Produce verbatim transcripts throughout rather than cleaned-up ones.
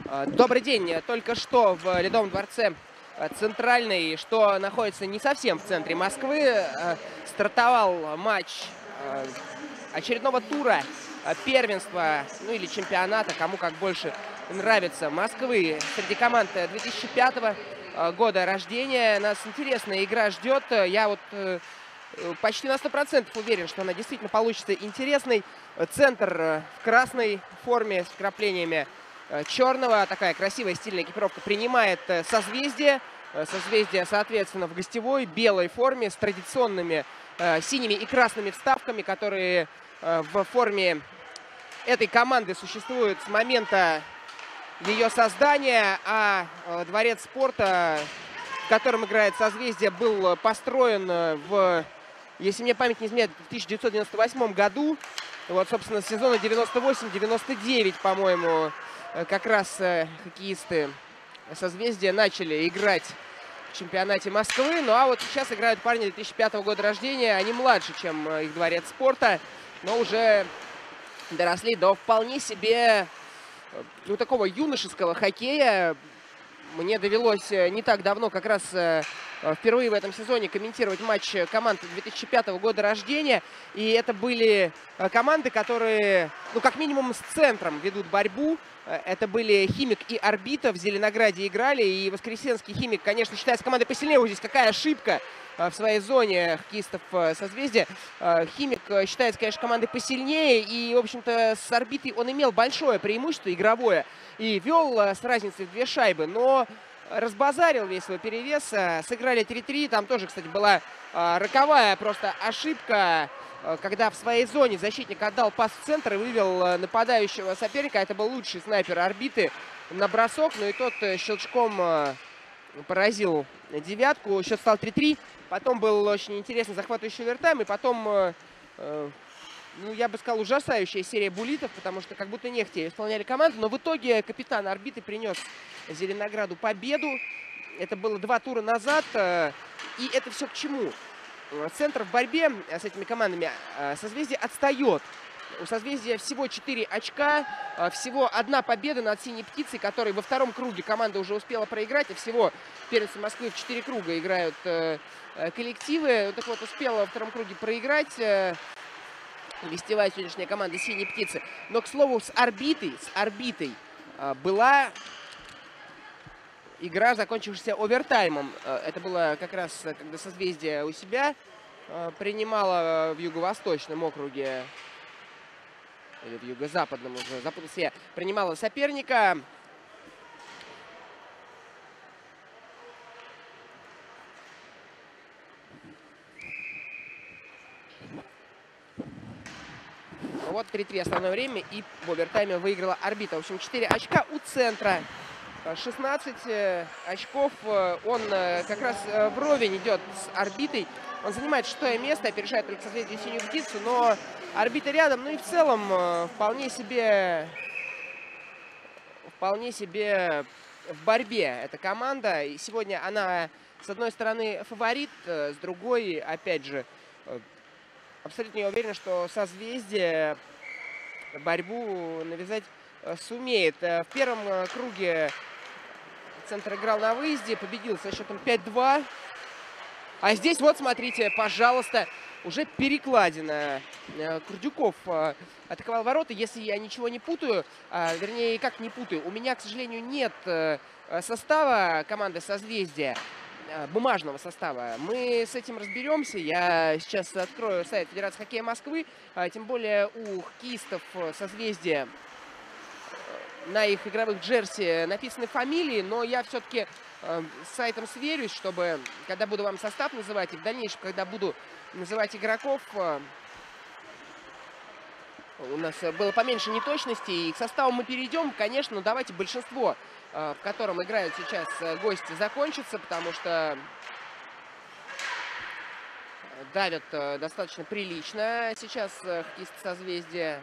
Добрый день. Только что в Ледовом дворце Центральный, что находится не совсем в центре Москвы, стартовал матч очередного тура первенства, ну или чемпионата, кому как больше нравится, Москвы среди команд две тысячи пятого года рождения. Нас интересная игра ждет. Я вот почти на сто процентов уверен, что она действительно получится интересной. Центр в красной форме с вкраплениями черного. Такая красивая стильная экипировка принимает созвездие. Созвездие, соответственно, в гостевой белой форме с традиционными э, синими и красными вставками, которые э, в форме этой команды существуют с момента ее создания. А э, дворец спорта, в котором играет созвездие, был построен в, если мне память не изменяет, в тысяча девятьсот девяносто восьмом году. Вот, собственно, с сезона девяносто восемь девяносто девять, по-моему, как раз э, хоккеисты созвездия начали играть в чемпионате Москвы. Ну а вот сейчас играют парни две тысячи пятого года рождения. Они младше, чем их дворец спорта, но уже доросли до вполне себе, ну, такого юношеского хоккея. Мне довелось не так давно, как раз впервые в этом сезоне, комментировать матч команд две тысячи пятого года рождения. И это были команды, которые, ну, как минимум, с центром ведут борьбу. Это были Химик и Орбита, в Зеленограде играли. И воскресенский Химик, конечно, считается командой посильнее. Вот здесь какая ошибка в своей зоне хоккеистов созвездия. Химик считается, конечно, командой посильнее. И, в общем-то, с Орбитой он имел большое преимущество игровое. И вел с разницей в две шайбы. Но разбазарил весь свой перевес. Сыграли три-три. Там тоже, кстати, была роковая просто ошибка, когда в своей зоне защитник отдал пас в центр и вывел нападающего соперника. Это был лучший снайпер Орбиты на бросок. Но и тот щелчком поразил девятку. Счет стал три-три. Потом был очень интересный захватывающий овертайм. И потом, ну, я бы сказал, ужасающая серия буллитов, потому что как будто нехотя исполняли команду. Но в итоге капитан Орбиты принес Зеленограду победу. Это было два тура назад. И это все к чему? Центр в борьбе с этими командами созвездие отстает. У созвездия всего четыре очка, всего одна победа над Синей Птицей, которой во втором круге команда уже успела проиграть. И всего первенцы Москвы в четыре круга играют коллективы. Так вот, успела во втором круге проиграть гостевая сегодняшняя команда Синей Птицы. Но, к слову, с Орбитой, с Орбитой была игра, закончившаяся овертаймом. Это было как раз, когда созвездие у себя принимало в юго-восточном округе, или в юго-западном уже, запутался я, принимало соперника. Вот три-три основное время, и в овертайме выиграла Орбита. В общем, четыре очка у центра. шестнадцать очков. Он как раз вровень идет с Орбитой. Он занимает шестое место, опережает только созвездие Синюю Птицу, но Орбита рядом. Ну и в целом вполне себе, вполне себе в борьбе эта команда. И сегодня она, с одной стороны, фаворит, с другой, опять же, абсолютно не уверен, что созвездие борьбу навязать сумеет. В первом круге центр играл на выезде, победил со счетом пять-два. А здесь вот, смотрите, пожалуйста, уже перекладина. Курдюков атаковал ворота. Если я ничего не путаю, вернее, как не путаю, у меня, к сожалению, нет состава команды созвездия, бумажного состава. Мы с этим разберемся. Я сейчас открою сайт Федерации хоккея Москвы. Тем более у хоккеистов созвездия на их игровых джерси написаны фамилии, но я все-таки э, с сайтом сверюсь, чтобы, когда буду вам состав называть, и в дальнейшем, когда буду называть игроков, э, у нас было поменьше неточностей. И к составу мы перейдем, конечно, но давайте большинство, э, в котором играют сейчас гости, закончится, потому что давят э, достаточно прилично сейчас э, хоккеисты созвездия.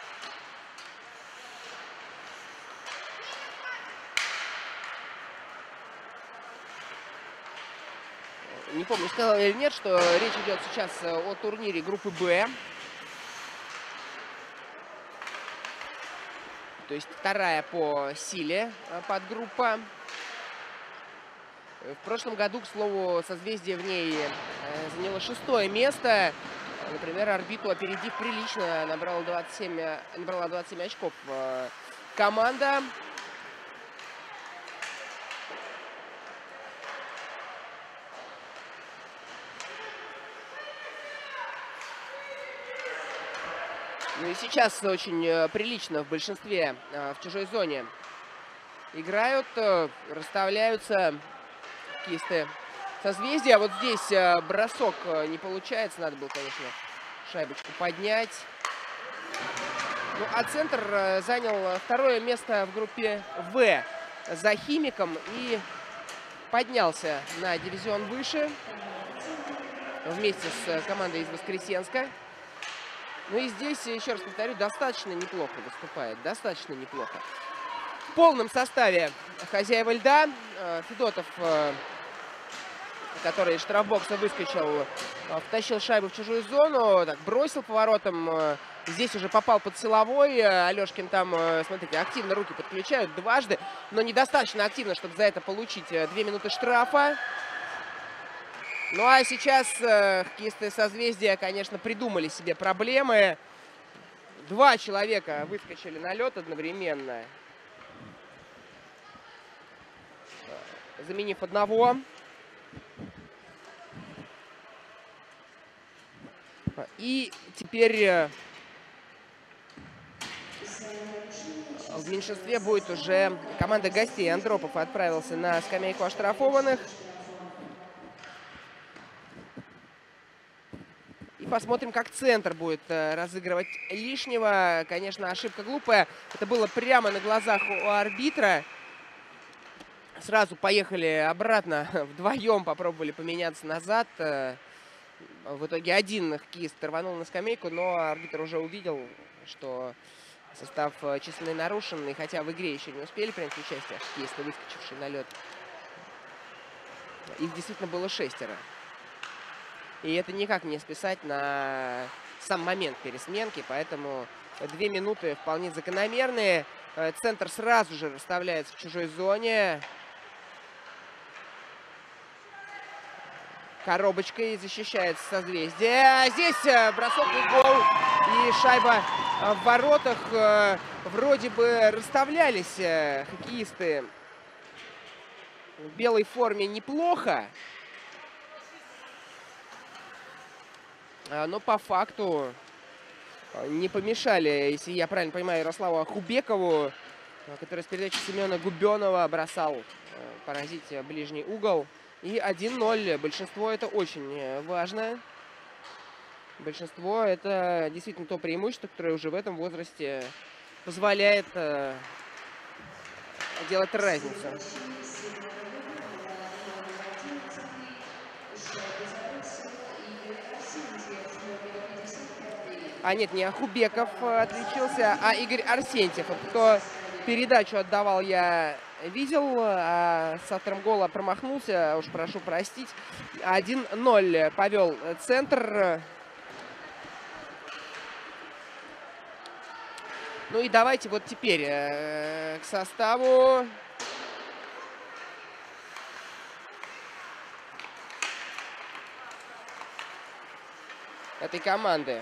Не помню, сказал или нет, что речь идет сейчас о турнире группы «Б». То есть вторая по силе подгруппа. В прошлом году, к слову, созвездие в ней заняло шестое место. Например, орбиту опередив прилично, набрала двадцать семь, набрала двадцать семь очков команда. Ну и сейчас очень прилично в большинстве в чужой зоне играют, расставляются хоккеисты созвездия. Вот здесь бросок не получается, надо было, конечно, шайбочку поднять. Ну, а центр занял второе место в группе В за Химиком и поднялся на дивизион выше вместе с командой из Воскресенска. Ну и здесь, еще раз повторю, достаточно неплохо выступает, достаточно неплохо. В полном составе хозяева льда. Федотов, который из штрафбокса выскочил, втащил шайбу в чужую зону, так, бросил поворотом. Здесь уже попал под силовой. Алешкин там, смотрите, активно руки подключают дважды, но недостаточно активно, чтобы за это получить две минуты штрафа. Ну а сейчас э, хоккеисты созвездия, конечно, придумали себе проблемы. Два человека выскочили на лед одновременно, заменив одного. И теперь э, в меньшинстве будет уже команда гостей. Андропов отправился на скамейку оштрафованных. Посмотрим, как центр будет разыгрывать лишнего. Конечно, ошибка глупая. Это было прямо на глазах у арбитра. Сразу поехали обратно. Вдвоем попробовали поменяться назад. В итоге один хоккеист рванул на скамейку, но арбитр уже увидел, что состав численный нарушен. И хотя в игре еще не успели принять участие хоккеисты, выскочившие на лед, их действительно было шестеро. И это никак не списать на сам момент пересменки, поэтому две минуты вполне закономерные. Центр сразу же расставляется в чужой зоне. Коробочкой защищается созвездие. Здесь бросок и гол. И шайба в воротах. Вроде бы расставлялись хоккеисты в белой форме неплохо. Но по факту не помешали, если я правильно понимаю, Ярославу Хубекову, который с передачи Семена Губенова бросал поразить ближний угол. И один ноль. Большинство — это очень важно. Большинство — это действительно то преимущество, которое уже в этом возрасте позволяет делать разницу. А нет, не Хубеков отличился, а Игорь Арсентьев. Вот кто передачу отдавал, я видел, а с автором гола промахнулся, уж прошу простить. один ноль повел центр. Ну и давайте вот теперь к составу. Этой команды.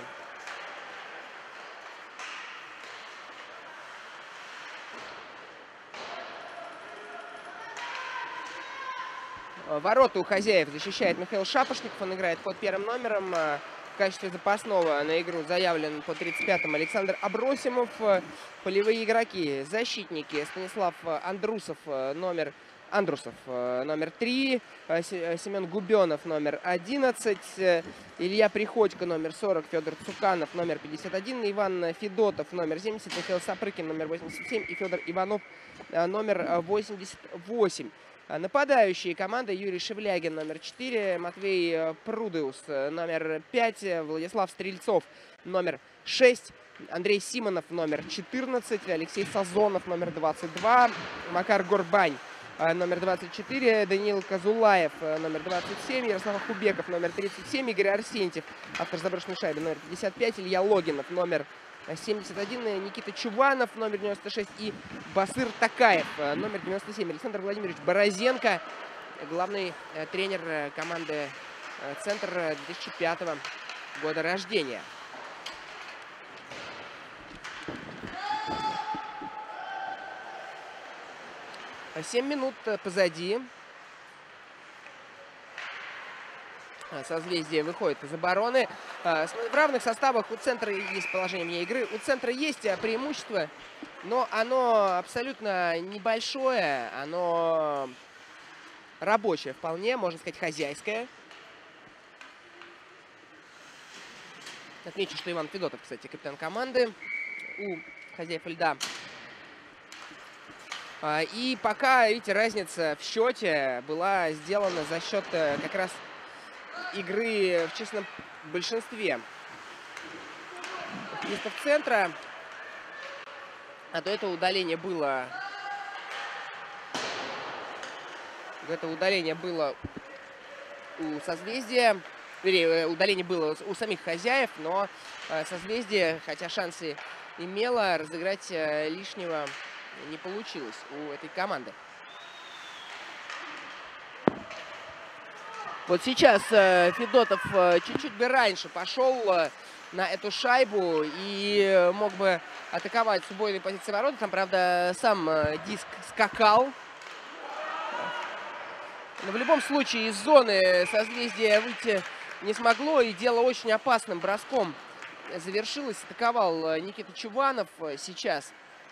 Ворота у хозяев защищает Михаил Шапошников. Он играет под первым номером. В качестве запасного на игру заявлен по тридцать пятому Александр Абросимов. Полевые игроки. Защитники. Станислав Андрусов, номер Андрусов, номер три. Семен Губенов, номер одиннадцать. Илья Приходько, номер сорок. Федор Цуканов, номер пятьдесят один. Иван Федотов, номер семьдесят. Михаил Сапрыкин, номер восемьдесят семь. И Федор Иванов, номер восемьдесят восемь. Нападающие команды: Юрий Шевлягин, номер четыре, Матвей Прудеус, номер пять, Владислав Стрельцов, номер шесть, Андрей Симонов, номер четырнадцать, Алексей Сазонов, номер двадцать два, Макар Горбань, номер двадцать четыре, Даниил Казулаев, номер двадцать семь, Ярослав Хубеков, номер тридцать семь, Игорь Арсентьев, автор заброшенной шайбы, номер пятьдесят пять, Илья Логинов, номер семьдесят один, Никита Чуванов, номер девяносто шесть, и Басыр Такаев, номер девяносто семь. Александр Владимирович Борозенко, главный тренер команды «Центр» две тысячи пятого года рождения. семь минут позади. Созвездие выходит из обороны. В равных составах у «Центра» есть положение вне игры. У «Центра» есть преимущество, но оно абсолютно небольшое. Оно рабочее вполне, можно сказать, хозяйское. Отмечу, что Иван Федотов, кстати, капитан команды у хозяев льда. И пока, видите, разница в счете была сделана за счет как раз игры в численном большинстве хоккеистов «Центра». А до этого удаление было... До этого удаление было у «Созвездия». Вернее, удаление было у самих хозяев, но «Созвездие», хотя шансы имело, разыграть лишнего не получилось у этой команды. Вот сейчас э, Федотов э, чуть-чуть бы раньше пошел э, на эту шайбу и мог бы атаковать с убойной позиции ворота. Там, правда, сам э, диск скакал. Но в любом случае из зоны «Созвездие» выйти не смогло. И дело очень опасным броском завершилось. Атаковал э, Никита Чуванов э, сейчас.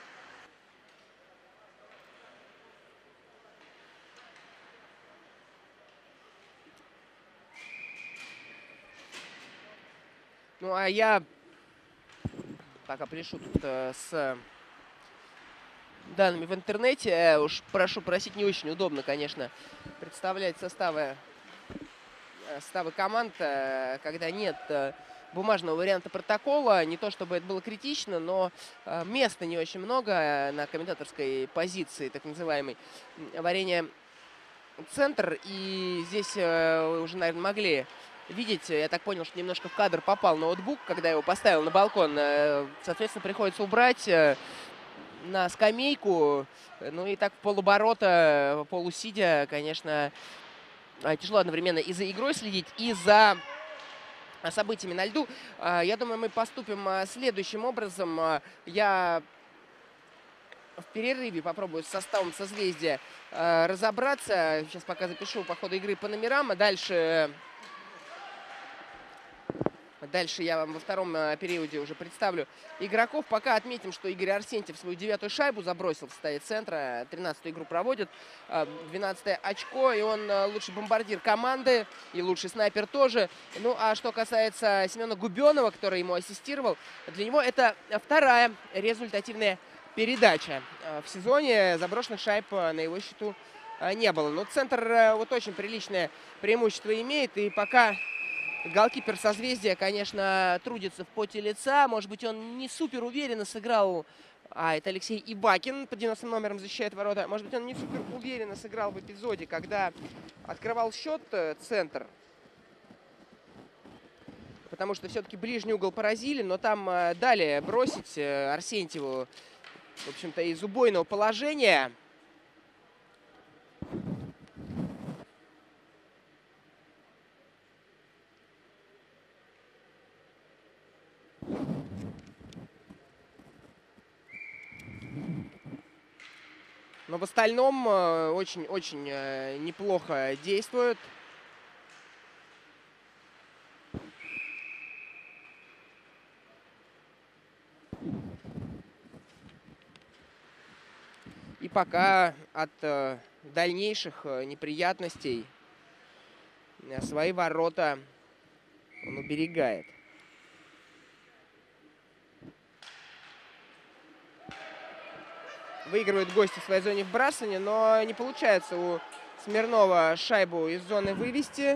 Ну, а я пока пишу тут э, с данными в интернете. Э, уж прошу просить, не очень удобно, конечно, представлять составы, э, составы команд, э, когда нет э, бумажного варианта протокола. Не то чтобы это было критично, но э, места не очень много на комментаторской позиции, так называемой, в арене «Центр». И здесь э, уже, наверное, могли... Видите, я так понял, что немножко в кадр попал ноутбук, когда я его поставил на балкон. Соответственно, приходится убрать на скамейку. Ну и так в полоборота, полусидя, конечно, тяжело одновременно и за игрой следить, и за событиями на льду. Я думаю, мы поступим следующим образом. Я в перерыве попробую с составом «Созвездия» разобраться. Сейчас пока запишу по ходу игры по номерам, а дальше... Дальше я вам во втором э, периоде уже представлю игроков. Пока отметим, что Игорь Арсентьев свою девятую шайбу забросил в составе «Центра». тринадцатую игру проводит. Э, двенадцатое очко. И он э, лучший бомбардир команды. И лучший снайпер тоже. Ну, а что касается Семена Губенова, который ему ассистировал, для него это вторая результативная передача. Э, в сезоне заброшенных шайб на его счету э, не было. Но «Центр» э, вот очень приличное преимущество имеет. И пока... Голкипер «Созвездия», конечно, трудится в поте лица. Может быть, он не супер уверенно сыграл. А, это Алексей Ибакин под девяностым номером защищает ворота. Может быть, он не супер уверенно сыграл в эпизоде, когда открывал счет «Центр». Потому что все-таки ближний угол поразили. Но там дали бросить Арсентьеву, в общем-то, из убойного положения. Но в остальном очень-очень неплохо действует. И пока от дальнейших неприятностей свои ворота он уберегает. Выигрывают гости в своей зоне вбрасывания, но не получается у Смирнова шайбу из зоны вывести.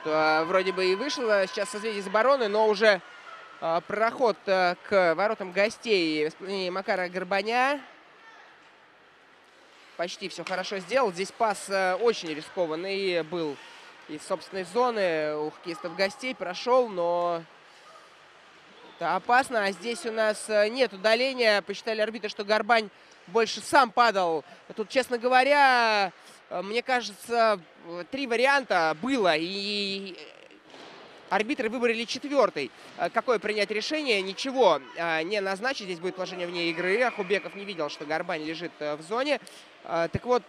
вроде бы и вышел сейчас созвездие из обороны, но уже проход к воротам гостей в исполнении Макара Горбаня. Почти все хорошо сделал. Здесь пас очень рискованный был из собственной зоны у хоккеистов гостей. Прошел, но это опасно. А здесь у нас нет удаления. Посчитали арбитры, что Горбань больше сам падал. Тут, честно говоря, мне кажется, три варианта было. И арбитры выбрали четвертый. Какое принять решение? Ничего не назначить. Здесь будет положение вне игры. Ахубеков не видел, что Горбань лежит в зоне. Так вот,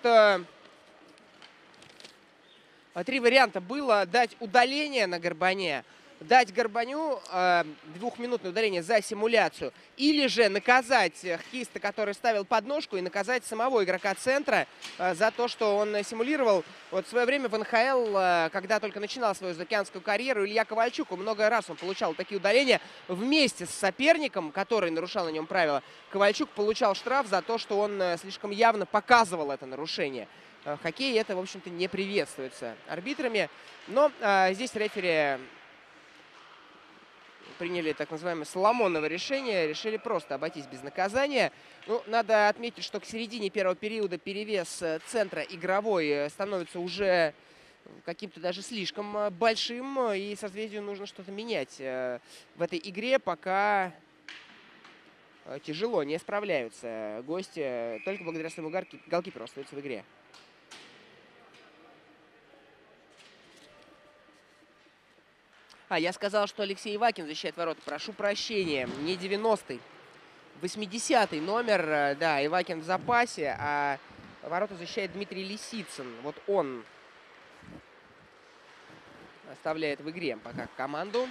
три варианта было: дать удаление на Горбане, дать Горбаню э, двухминутное удаление за симуляцию, или же наказать хоккеиста, который ставил подножку, и наказать самого игрока центра э, за то, что он симулировал. Вот в свое время в эн ха эл, э, когда только начинал свою заокеанскую карьеру, Илья Ковальчук, много раз он получал такие удаления вместе с соперником, который нарушал на нем правила. Ковальчук получал штраф за то, что он э, слишком явно показывал это нарушение. В хоккее это, в общем-то, не приветствуется арбитрами. Но э, здесь рефери приняли так называемое соломоново решение. Решили просто обойтись без наказания. Ну, надо отметить, что к середине первого периода перевес центра игровой становится уже каким-то даже слишком большим. И созвездию нужно что-то менять в этой игре, пока тяжело не справляются гости. Только благодаря своему голкиперу остаются в игре. А, я сказал, что Алексей Ивакин защищает ворота. Прошу прощения, не девяностый, восьмидесятый номер. Да, Ивакин в запасе, а ворота защищает Дмитрий Лисицын. Вот он оставляет в игре пока команду.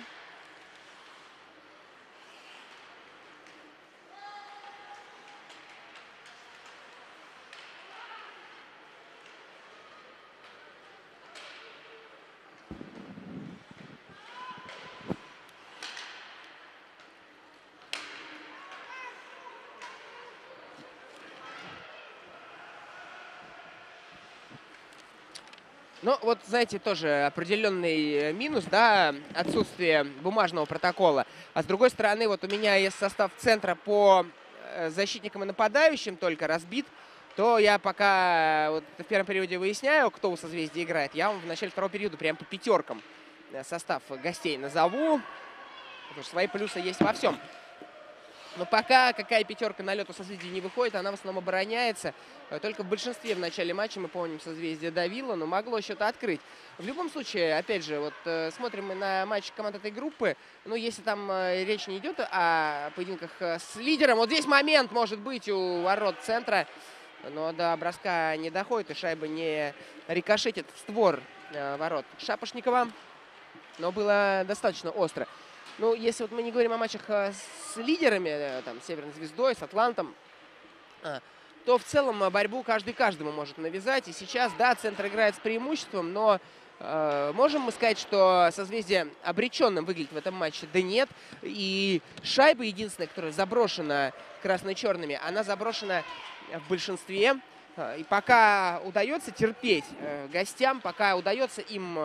Ну, вот, знаете, тоже определенный минус, да, отсутствие бумажного протокола. А с другой стороны, вот у меня есть состав центра по защитникам и нападающим только разбит, то я пока вот в первом периоде выясняю, кто у созвездия играет. Я вам в начале второго периода прям по пятеркам состав гостей назову, потому что свои плюсы есть во всем. Но пока какая пятерка на лед у созвездия не выходит, она в основном обороняется. Только в большинстве в начале матча, мы помним, созвездие давило, но могло что-то открыть. В любом случае, опять же, вот э, смотрим мы на матч команд этой группы. Ну, если там э, речь не идет о поединках э, с лидером, вот здесь момент может быть у ворот центра, но до броска не доходит, и шайба не рикошетит в створ э, ворот Шапошникова. Но было достаточно остро. Ну, если вот мы не говорим о матчах с лидерами, там, Северной Звездой, с Атлантом, то в целом борьбу каждый каждому может навязать. И сейчас, да, центр играет с преимуществом, но э, можем мы сказать, что созвездие обреченным выглядит в этом матче? Да нет. И шайба единственная, которая заброшена красно-черными, она заброшена в большинстве. И пока удается терпеть э, гостям, пока удается им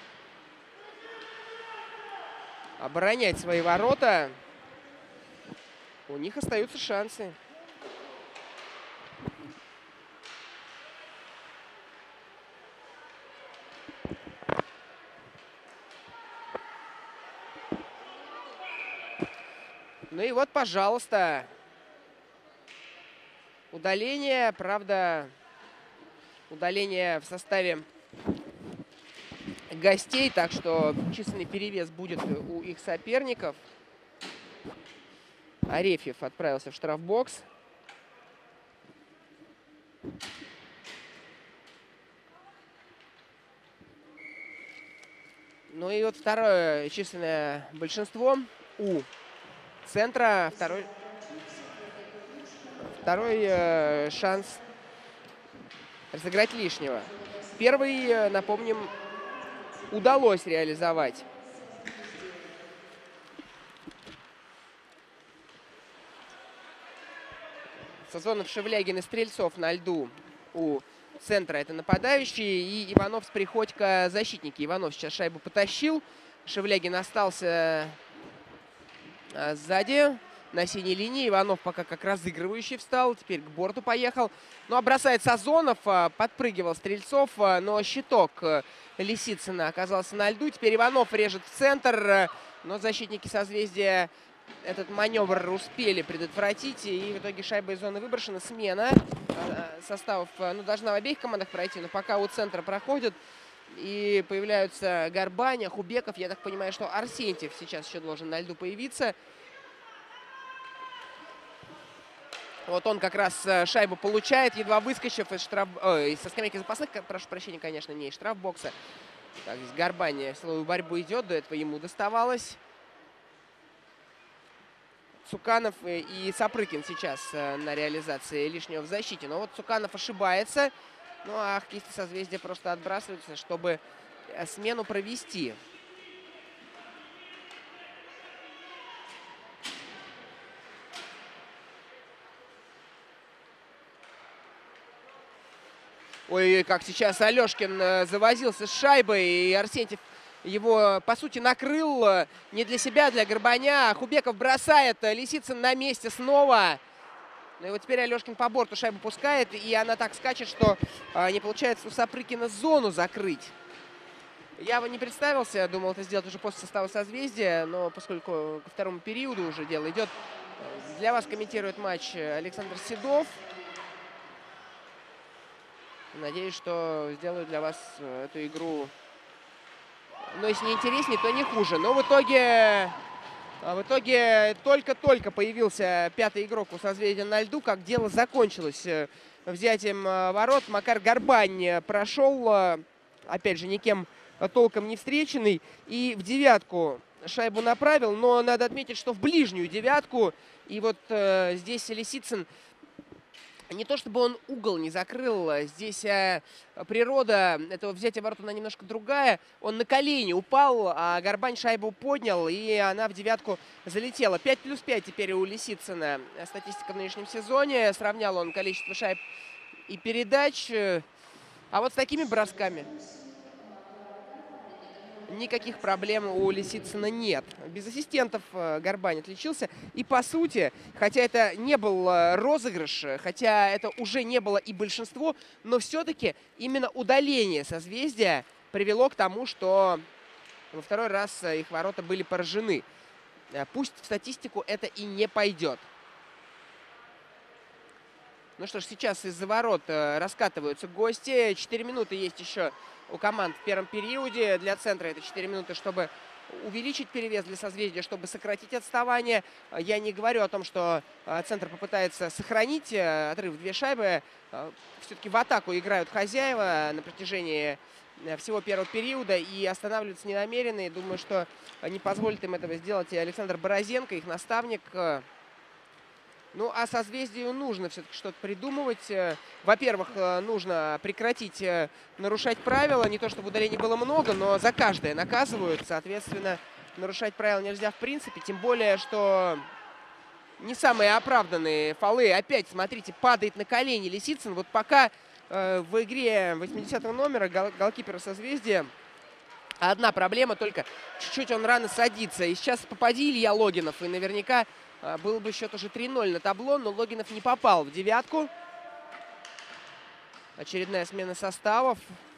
оборонять свои ворота, у них остаются шансы. Ну и вот, пожалуйста, удаление, правда, удаление в составе гостей, так что численный перевес будет у их соперников. Арефьев отправился в штрафбокс. Ну и вот второе численное большинство у центра. Второй, второй э, шанс разыграть лишнего. Первый, э, напомним, удалось реализовать. Сазонов, Шевлягин и Стрельцов на льду у центра это нападающие, и Иванов с Приходько защитники. Иванов сейчас шайбу потащил. Шевлягин остался сзади на синей линии. Иванов пока как разыгрывающий встал. Теперь к борту поехал. Ну а бросает Сазонов. Подпрыгивал Стрельцов. Но щиток Лисицына оказался на льду. Теперь Иванов режет в центр. Но защитники «Созвездия» этот маневр успели предотвратить. И в итоге шайба из зоны выброшена. Смена составов, ну, должна в обеих командах пройти. Но пока у центра проходят. И появляются Горбаня, Хубеков. Я так понимаю, что Арсентьев сейчас еще должен на льду появиться. Вот он как раз шайбу получает, едва выскочив из штраф... Ой, со скамейки запасных, прошу прощения, конечно, не из штрафбокса. Так, здесь Горбаня в силовую борьбу идет, до этого ему доставалось. Цуканов и Сапрыкин сейчас на реализации лишнего в защите. Но вот Цуканов ошибается. Ну а хоккеисты «Созвездия» просто отбрасываются, чтобы смену провести. Ой-ой-ой, как сейчас Алешкин завозился с шайбой. И Арсентьев его, по сути, накрыл не для себя, а для Горбаня. Хубеков бросает, Лисицын на месте снова. Ну и вот теперь Алешкин по борту шайбу пускает, и она так скачет, что а, не получается у Сапрыкина зону закрыть. Я бы не представился, думал это сделать уже после состава «Созвездия», но поскольку ко второму периоду уже дело идет, для вас комментирует матч Александр Седов. Надеюсь, что сделаю для вас эту игру, ну, если не интереснее, то не хуже. Но в итоге... В итоге только-только появился пятый игрок у «Созвездия» на льду, как дело закончилось взятием ворот. Макар Горбань прошел, опять же, никем толком не встреченный. И в девятку шайбу направил, но надо отметить, что в ближнюю девятку. И вот э, здесь Лисицын, не то чтобы он угол не закрыл, здесь э, природа этого взятия ворот, она немножко другая. Он на колени упал, а Горбань шайбу поднял, и она в девятку залетела. пять плюс пять теперь у Лисицына статистика в нынешнем сезоне. Сравнял он количество шайб и передач. А вот с такими бросками никаких проблем у Лисицына нет. Без ассистентов Горбань отличился. И по сути, хотя это не был розыгрыш, хотя это уже не было и большинство, но все-таки именно удаление «Созвездия» привело к тому, что во второй раз их ворота были поражены. Пусть в статистику это и не пойдет. Ну что ж, сейчас из-за ворот раскатываются гости. четыре минуты есть еще у команд в первом периоде. Для центра это четыре минуты, чтобы увеличить перевес, для «Созвездия», чтобы сократить отставание. Я не говорю о том, что центр попытается сохранить отрыв в две шайбы. Все-таки в атаку играют хозяева на протяжении всего первого периода и останавливаться не намерены. Думаю, что не позволит им этого сделать и Александр Борозенко, их наставник. Ну, а «Созвездию» нужно все-таки что-то придумывать. Во-первых, нужно прекратить нарушать правила. Не то, чтобы ударений было много, но за каждое наказывают. Соответственно, нарушать правила нельзя в принципе. Тем более, что не самые оправданные фолы. Опять, смотрите, падает на колени Лисицын. Вот пока э, в игре восьмидесятого номера гол голкипера «Созвездия» одна проблема, только чуть-чуть он рано садится. И сейчас попади Илья Логинов, и наверняка был бы счет уже три ноль на табло, но Логинов не попал в девятку. Очередная смена составов.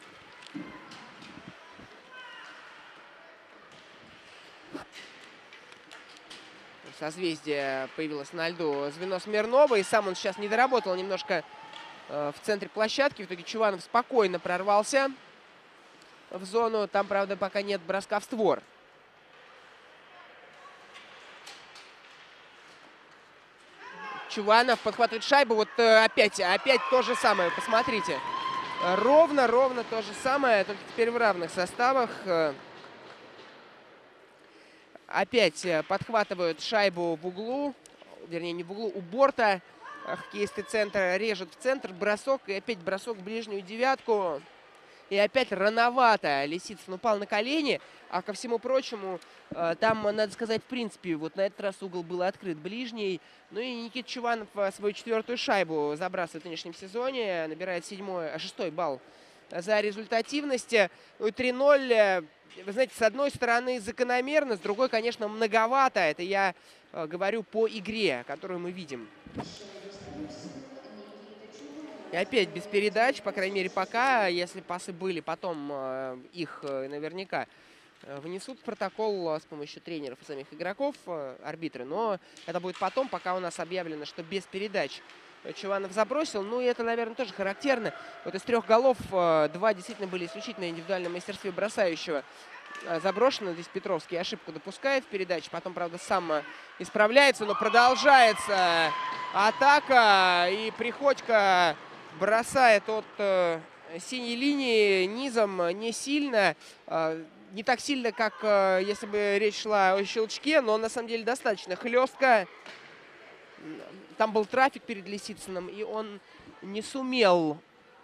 «Созвездие» появилось на льду звено Смирнова, и сам он сейчас не доработал немножко в центре площадки. В итоге Чуванов спокойно прорвался в зону. Там, правда, пока нет броска в створ. Чуванов подхватывает шайбу. Вот опять, опять то же самое. Посмотрите. Ровно, ровно то же самое. Только теперь в равных составах. Опять подхватывают шайбу в углу. Вернее, не в углу, у борта. Хоккеисты центра режут в центр. Бросок. И опять бросок в ближнюю девятку. И опять рановато Лисицын упал на колени. А ко всему прочему, там, надо сказать, в принципе, вот на этот раз угол был открыт ближний. Ну и Никита Чуванов свою четвертую шайбу забрасывает в нынешнем сезоне. Набирает седьмой, а шестой балл за результативность. Ну и три ноль, вы знаете, с одной стороны закономерно, с другой, конечно, многовато. Это я говорю по игре, которую мы видим. И опять без передач, по крайней мере, пока. Если пасы были, потом э, их э, наверняка внесут в протокол с помощью тренеров и самих игроков, э, арбитры. Но это будет потом, пока у нас объявлено, что без передач Чуванов забросил. Ну и это, наверное, тоже характерно. Вот из трех голов э, два действительно были исключительно индивидуальном мастерстве бросающего. Э, заброшено. Здесь Петровский ошибку допускает в передаче. Потом, правда, сам э, исправляется, но продолжается атака. И Приходько бросает от э, синей линии низом не сильно. Э, не так сильно, как э, если бы речь шла о щелчке, но на самом деле достаточно хлестко. Там был трафик перед Лисицыным, и он не сумел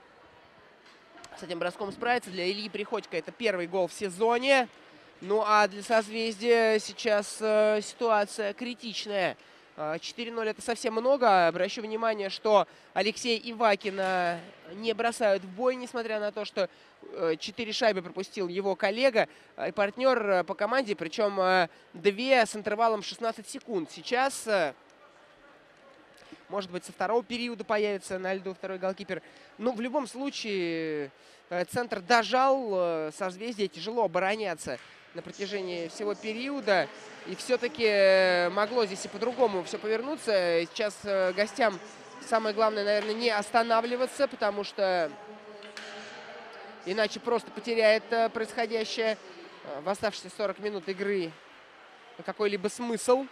с этим броском справиться. Для Ильи Приходько это первый гол в сезоне. Ну а для Созвездия сейчас э, ситуация критичная. четыре ноль это совсем много. Обращу внимание, что Алексей Ивакина не бросают в бой, несмотря на то, что четыре шайбы пропустил его коллега и партнер по команде. Причем две с интервалом шестнадцать секунд. Сейчас, может быть, со второго периода появится на льду второй голкипер. Но в любом случае центр дожал. Созвездие тяжело обороняться на протяжении всего периода. И все-таки могло здесь и по-другому все повернуться. Сейчас гостям самое главное, наверное, не останавливаться, потому что иначе просто потеряет происходящее в оставшиеся сорок минут игры какой-либо смысл.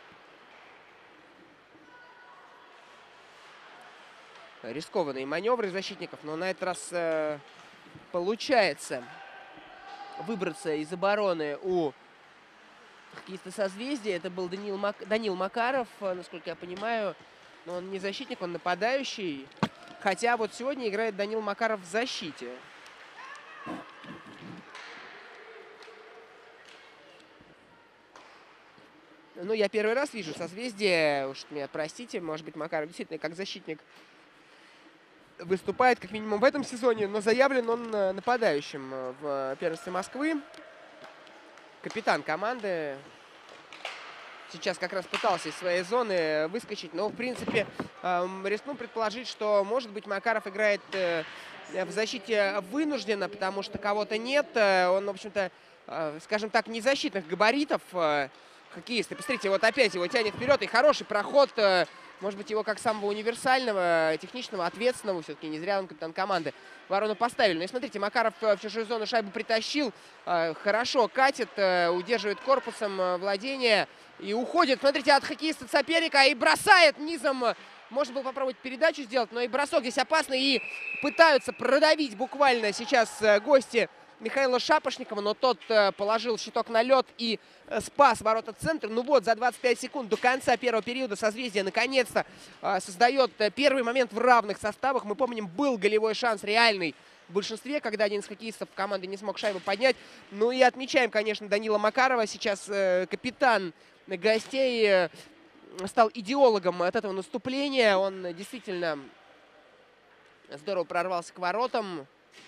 Рискованные маневры защитников, но на этот раз э, получается выбраться из обороны у хоккеиста Созвездия. Это был Данил, Мак... Данил Макаров, насколько я понимаю. Но он не защитник, он нападающий. Хотя вот сегодня играет Данил Макаров в защите. Ну, я первый раз вижу Созвездие. Уж меня простите, может быть, Макаров действительно как защитник выступает, как минимум в этом сезоне. Но заявлен он нападающим в первенстве Москвы. Капитан команды. Сейчас как раз пытался из своей зоны выскочить. Но, в принципе, рискну предположить, что, может быть, Макаров играет в защите вынужденно, потому что кого-то нет. Он, в общем-то, скажем так, не защитных габаритов хоккеиста. Посмотрите, вот опять его тянет вперед. И хороший проход. Может быть, его как самого универсального, техничного, ответственного. Все-таки не зря он капитан команды. Ворону поставили. Ну и смотрите, Макаров в чужую зону шайбу притащил. Хорошо катит, удерживает корпусом владение. И уходит, смотрите, от хоккеиста соперника. И бросает низом. Можно было попробовать передачу сделать, но и бросок здесь опасный. И пытаются продавить буквально сейчас гости Михаила Шапошникова, но тот положил щиток на лед и спас ворота центра. Ну вот, за двадцать пять секунд до конца первого периода Созвездие наконец-то создает первый момент в равных составах. Мы помним, был голевой шанс реальный в большинстве, когда один из хоккеистов команды не смог шайбу поднять. Ну и отмечаем, конечно, Данила Макарова. Сейчас капитан гостей стал идеологом от этого наступления. Он действительно здорово прорвался к воротам.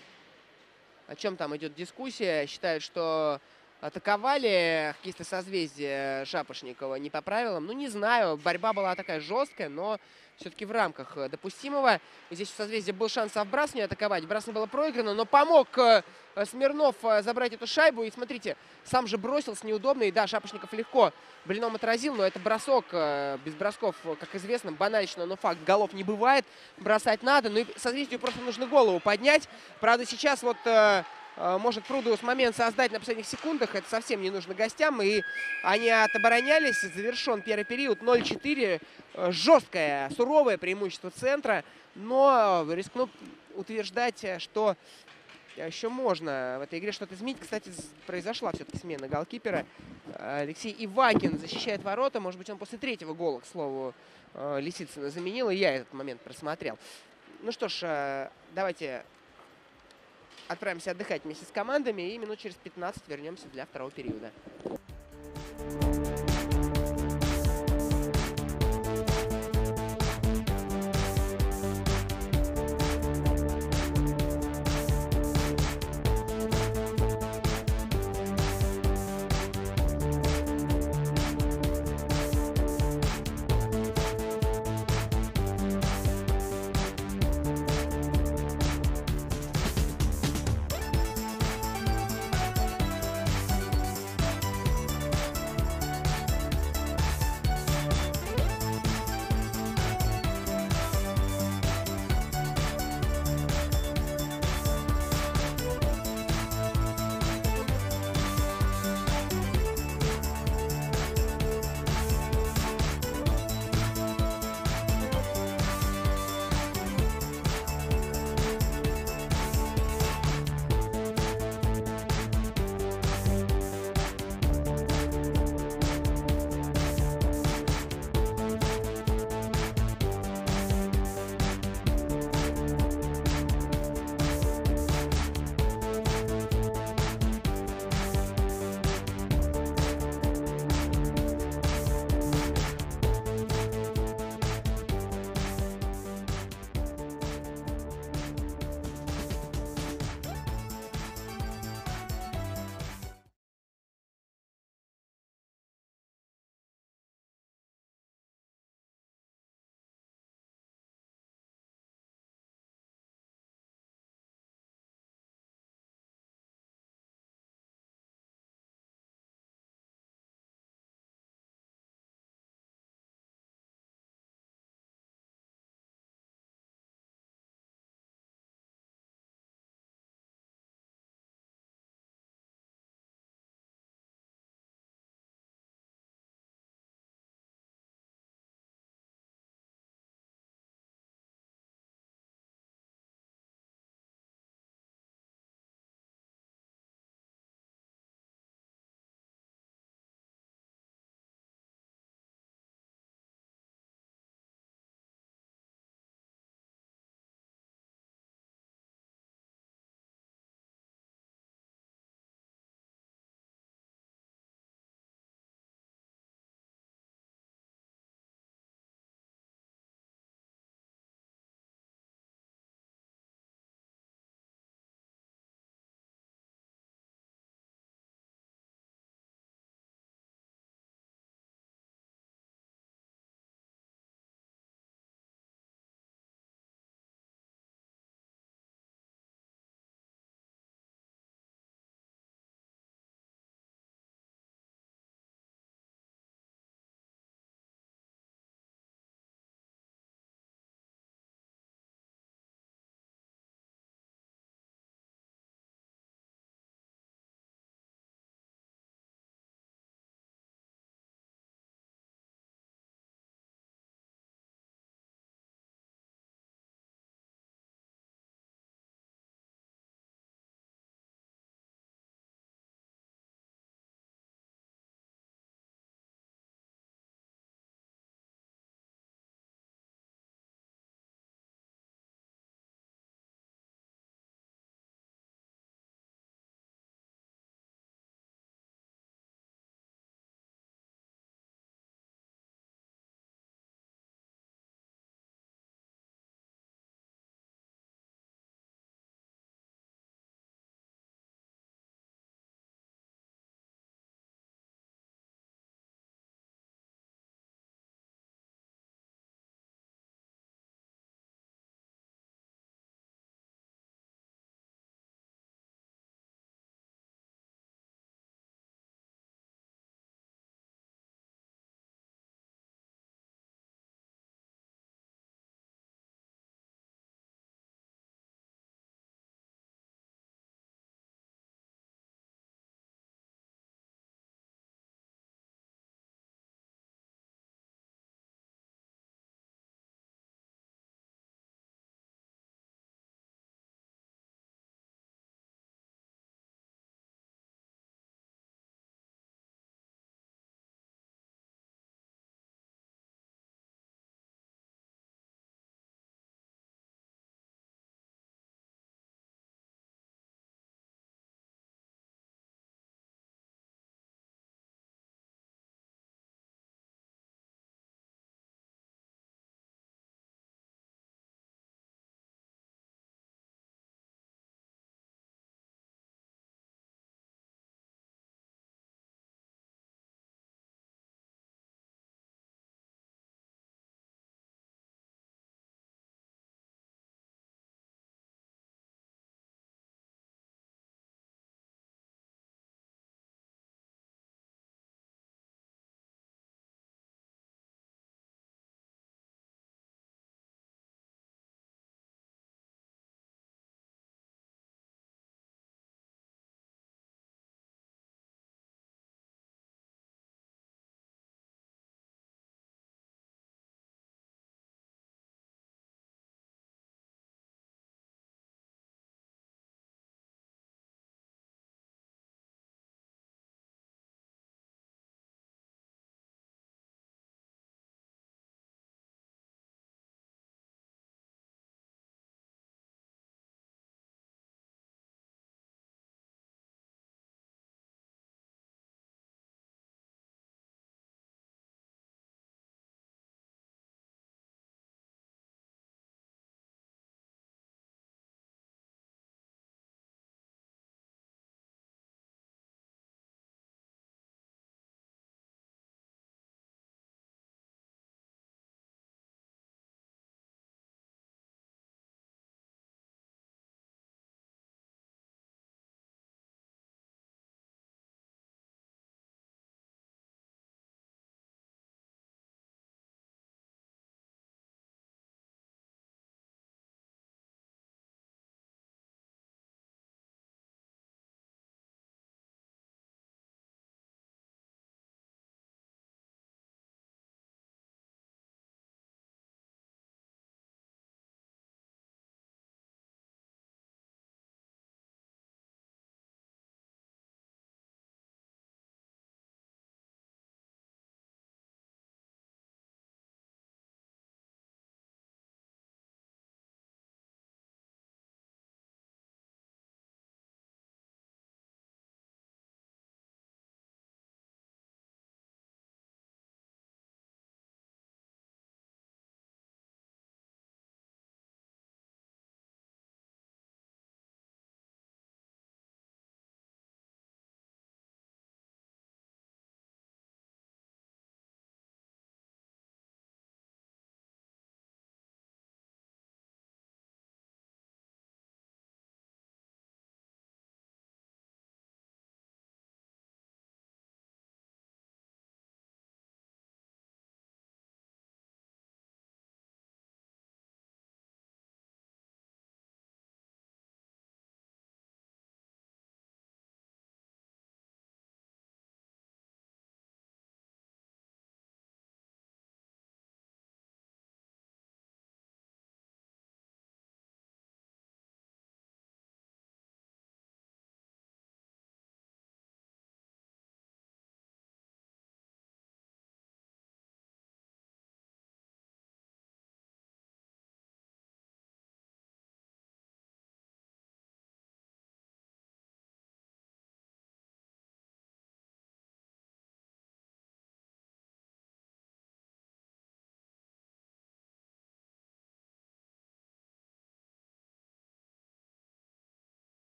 О чем там идет дискуссия? Считают, что атаковали хоккеисты Созвездия Шапошникова не по правилам. Ну, не знаю. Борьба была такая жесткая, но все-таки в рамках допустимого. Здесь у Созвездия был шанс в вбрасывание атаковать. Вбрасывание было проиграно, но помог Смирнов забрать эту шайбу. И смотрите, сам же бросился неудобно. И да, Шапошников легко блином отразил, но это бросок. Без бросков, как известно, банально, но факт, голов не бывает. Бросать надо. Ну и Созвездию просто нужно голову поднять. Правда, сейчас вот может Прудус момент создать на последних секундах. Это совсем не нужно гостям. И они отоборонялись. Завершен первый период ноль четыре. Жесткое, суровое преимущество центра. Но рискну утверждать, что еще можно в этой игре что-то изменить. Кстати, произошла все-таки смена голкипера. Алексей Ивакин защищает ворота. Может быть, он после третьего гола, к слову, Лисицына заменил. И я этот момент просмотрел. Ну что ж, давайте отправимся отдыхать вместе с командами и минут через пятнадцать вернемся для второго периода.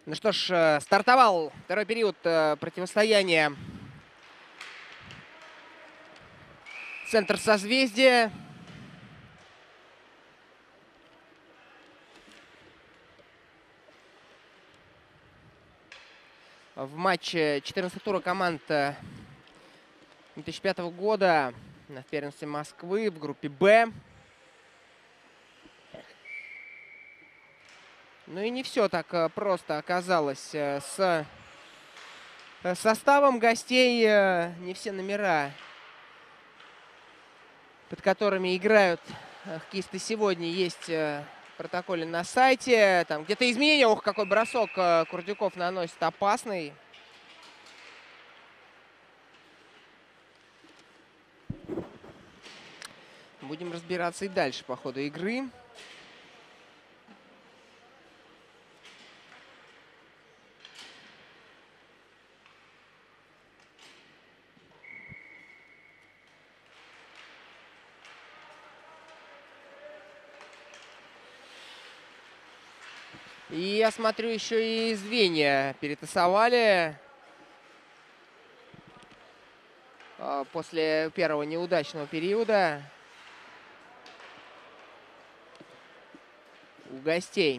Ну что ж, стартовал второй период противостояния. Центр созвездия. В матче четырнадцатого тура команд две тысячи пятого года в первенстве Москвы в группе «Б». Ну и не все так просто оказалось с составом гостей. Не все номера, под которыми играют хоккеисты сегодня, есть в протоколе на сайте. Там где-то изменения. Ох, какой бросок Курдюков наносит опасный. Будем разбираться и дальше по ходу игры. И я смотрю, еще и звенья перетасовали. После первого неудачного периода у гостей.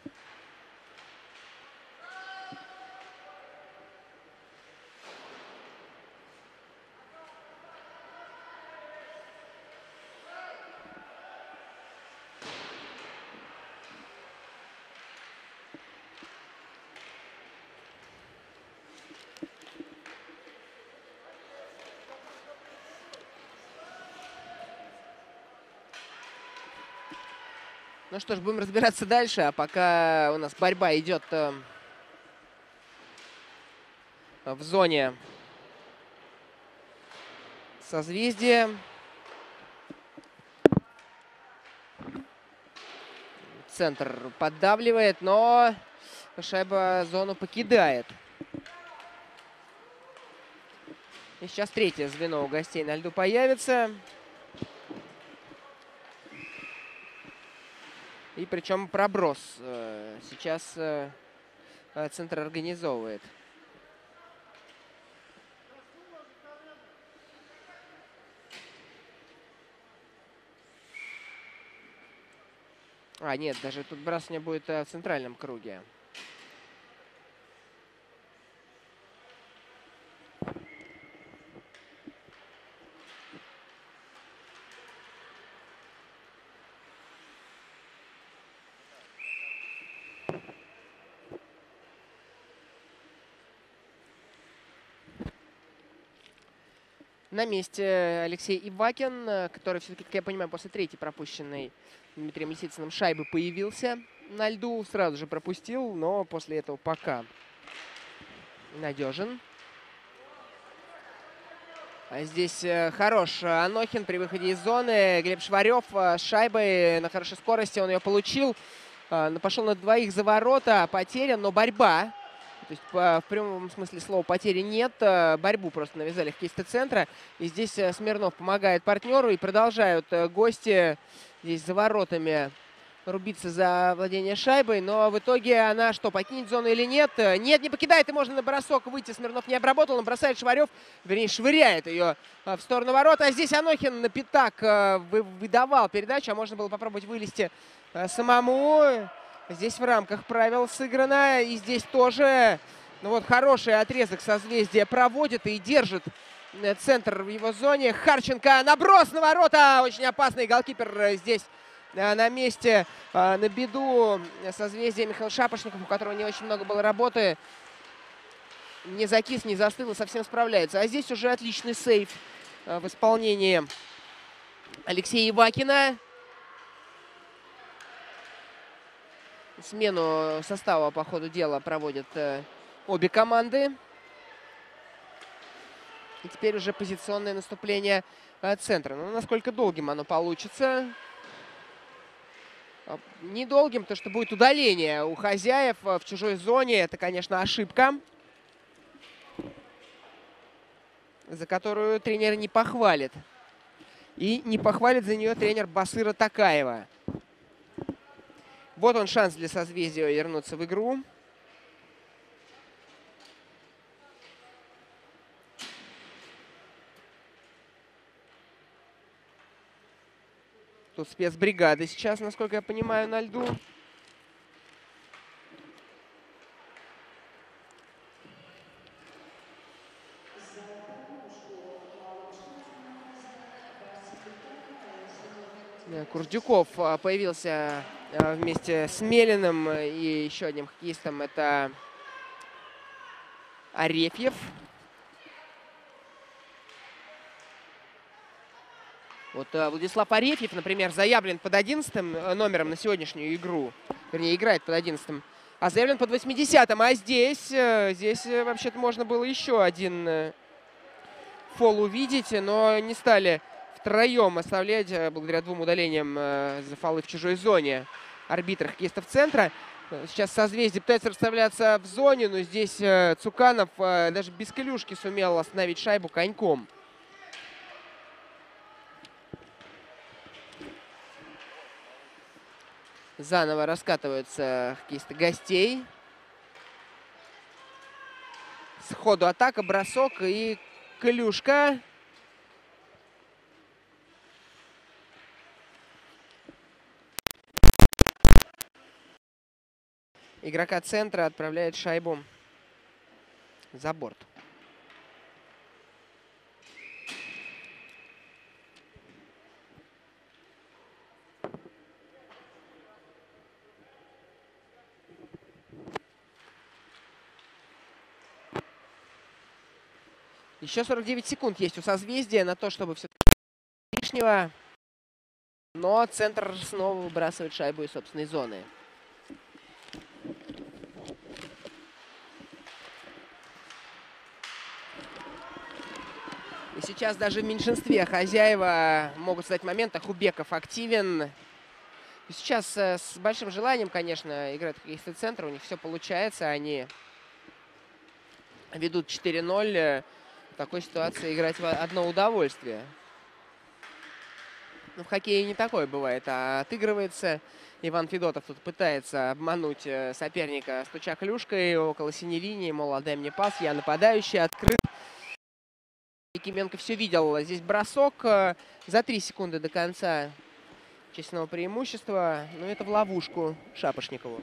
Ну что ж, будем разбираться дальше, а пока у нас борьба идет э, в зоне созвездия. Центр поддавливает, но шайба зону покидает. И сейчас третье звено у гостей на льду появится. И причем проброс сейчас центр организовывает. А, нет, даже тут бросание будет в центральном круге. На месте Алексей Ивакин, который все-таки, как я понимаю, после третьей пропущенной Дмитрием Лисицыным шайбы появился на льду. Сразу же пропустил, но после этого пока надежен. А здесь хорош Анохин при выходе из зоны. Глеб Шварев с шайбой на хорошей скорости. Он ее получил. Пошел на двоих за ворота. Потеря, но борьба. То есть в прямом смысле слова потери нет. Борьбу просто навязали хоккеисты центра. И здесь Смирнов помогает партнеру. И продолжают гости здесь за воротами рубиться за владение шайбой. Но в итоге она что, покинет зону или нет? Нет, не покидает. И можно на бросок выйти. Смирнов не обработал. Он бросает Шварев. Вернее, швыряет ее в сторону ворот. А здесь Анохин на пятак выдавал передачу. А можно было попробовать вылезти самому. Здесь в рамках правил сыграно. И здесь тоже, ну вот, хороший отрезок созвездия проводит и держит центр в его зоне. Харченко, наброс на ворота. Очень опасный голкипер здесь на месте. На беду созвездия Михаил Шапошников, у которого не очень много было работы. Не закис, не застыл и совсем справляется. А здесь уже отличный сейв в исполнении Алексея Ивакина. Смену состава по ходу дела проводят э, обе команды. И теперь уже позиционное наступление э, центра. Ну, насколько долгим оно получится? Недолгим, потому что будет удаление у хозяев в чужой зоне. Это, конечно, ошибка, за которую тренер не похвалит. И не похвалит за нее тренер Басыра Такаева. Вот он, шанс для созвездия вернуться в игру. Тут спецбригады сейчас, насколько я понимаю, на льду. Курдюков появился вместе с Мелиным и еще одним хоккеистом. Это Арефьев. Вот Владислав Арефьев, например, заявлен под одиннадцатым номером на сегодняшнюю игру. Вернее, играет под одиннадцатым. А заявлен под восьмидесятым. А здесь, здесь вообще-то можно было еще один фол увидеть, но не стали втроем оставлять, благодаря двум удалениям за фолы в чужой зоне, арбитр хоккеистов центра. Сейчас Созвездие пытается расставляться в зоне, но здесь Цуканов даже без клюшки сумел остановить шайбу коньком. Заново раскатываются хоккеисты гостей. Сходу атака, бросок и клюшка. Игрока центра отправляет шайбу за борт. Еще сорок девять секунд есть у Созвездия на то, чтобы все лишнего. Но центр снова выбрасывает шайбу из собственной зоны. И сейчас даже в меньшинстве хозяева могут стать момент. Хубеков активен. И сейчас с большим желанием, конечно, играют хоккеисты центра. У них все получается. Они ведут четыре ноль. В такой ситуации играть в одно удовольствие. Но в хоккее не такое бывает, а отыгрывается. Иван Федотов тут пытается обмануть соперника, стуча клюшкой около синей линии. Мол, отдай мне пас, я нападающий, открыт. Якименко все видел. Здесь бросок за три секунды до конца численного преимущества. Но это в ловушку Шапошникову.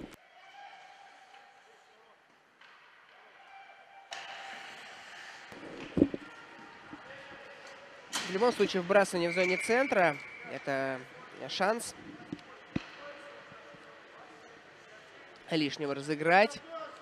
В любом случае, вбрасывание в зоне центра – это шанс лишнего разыграть.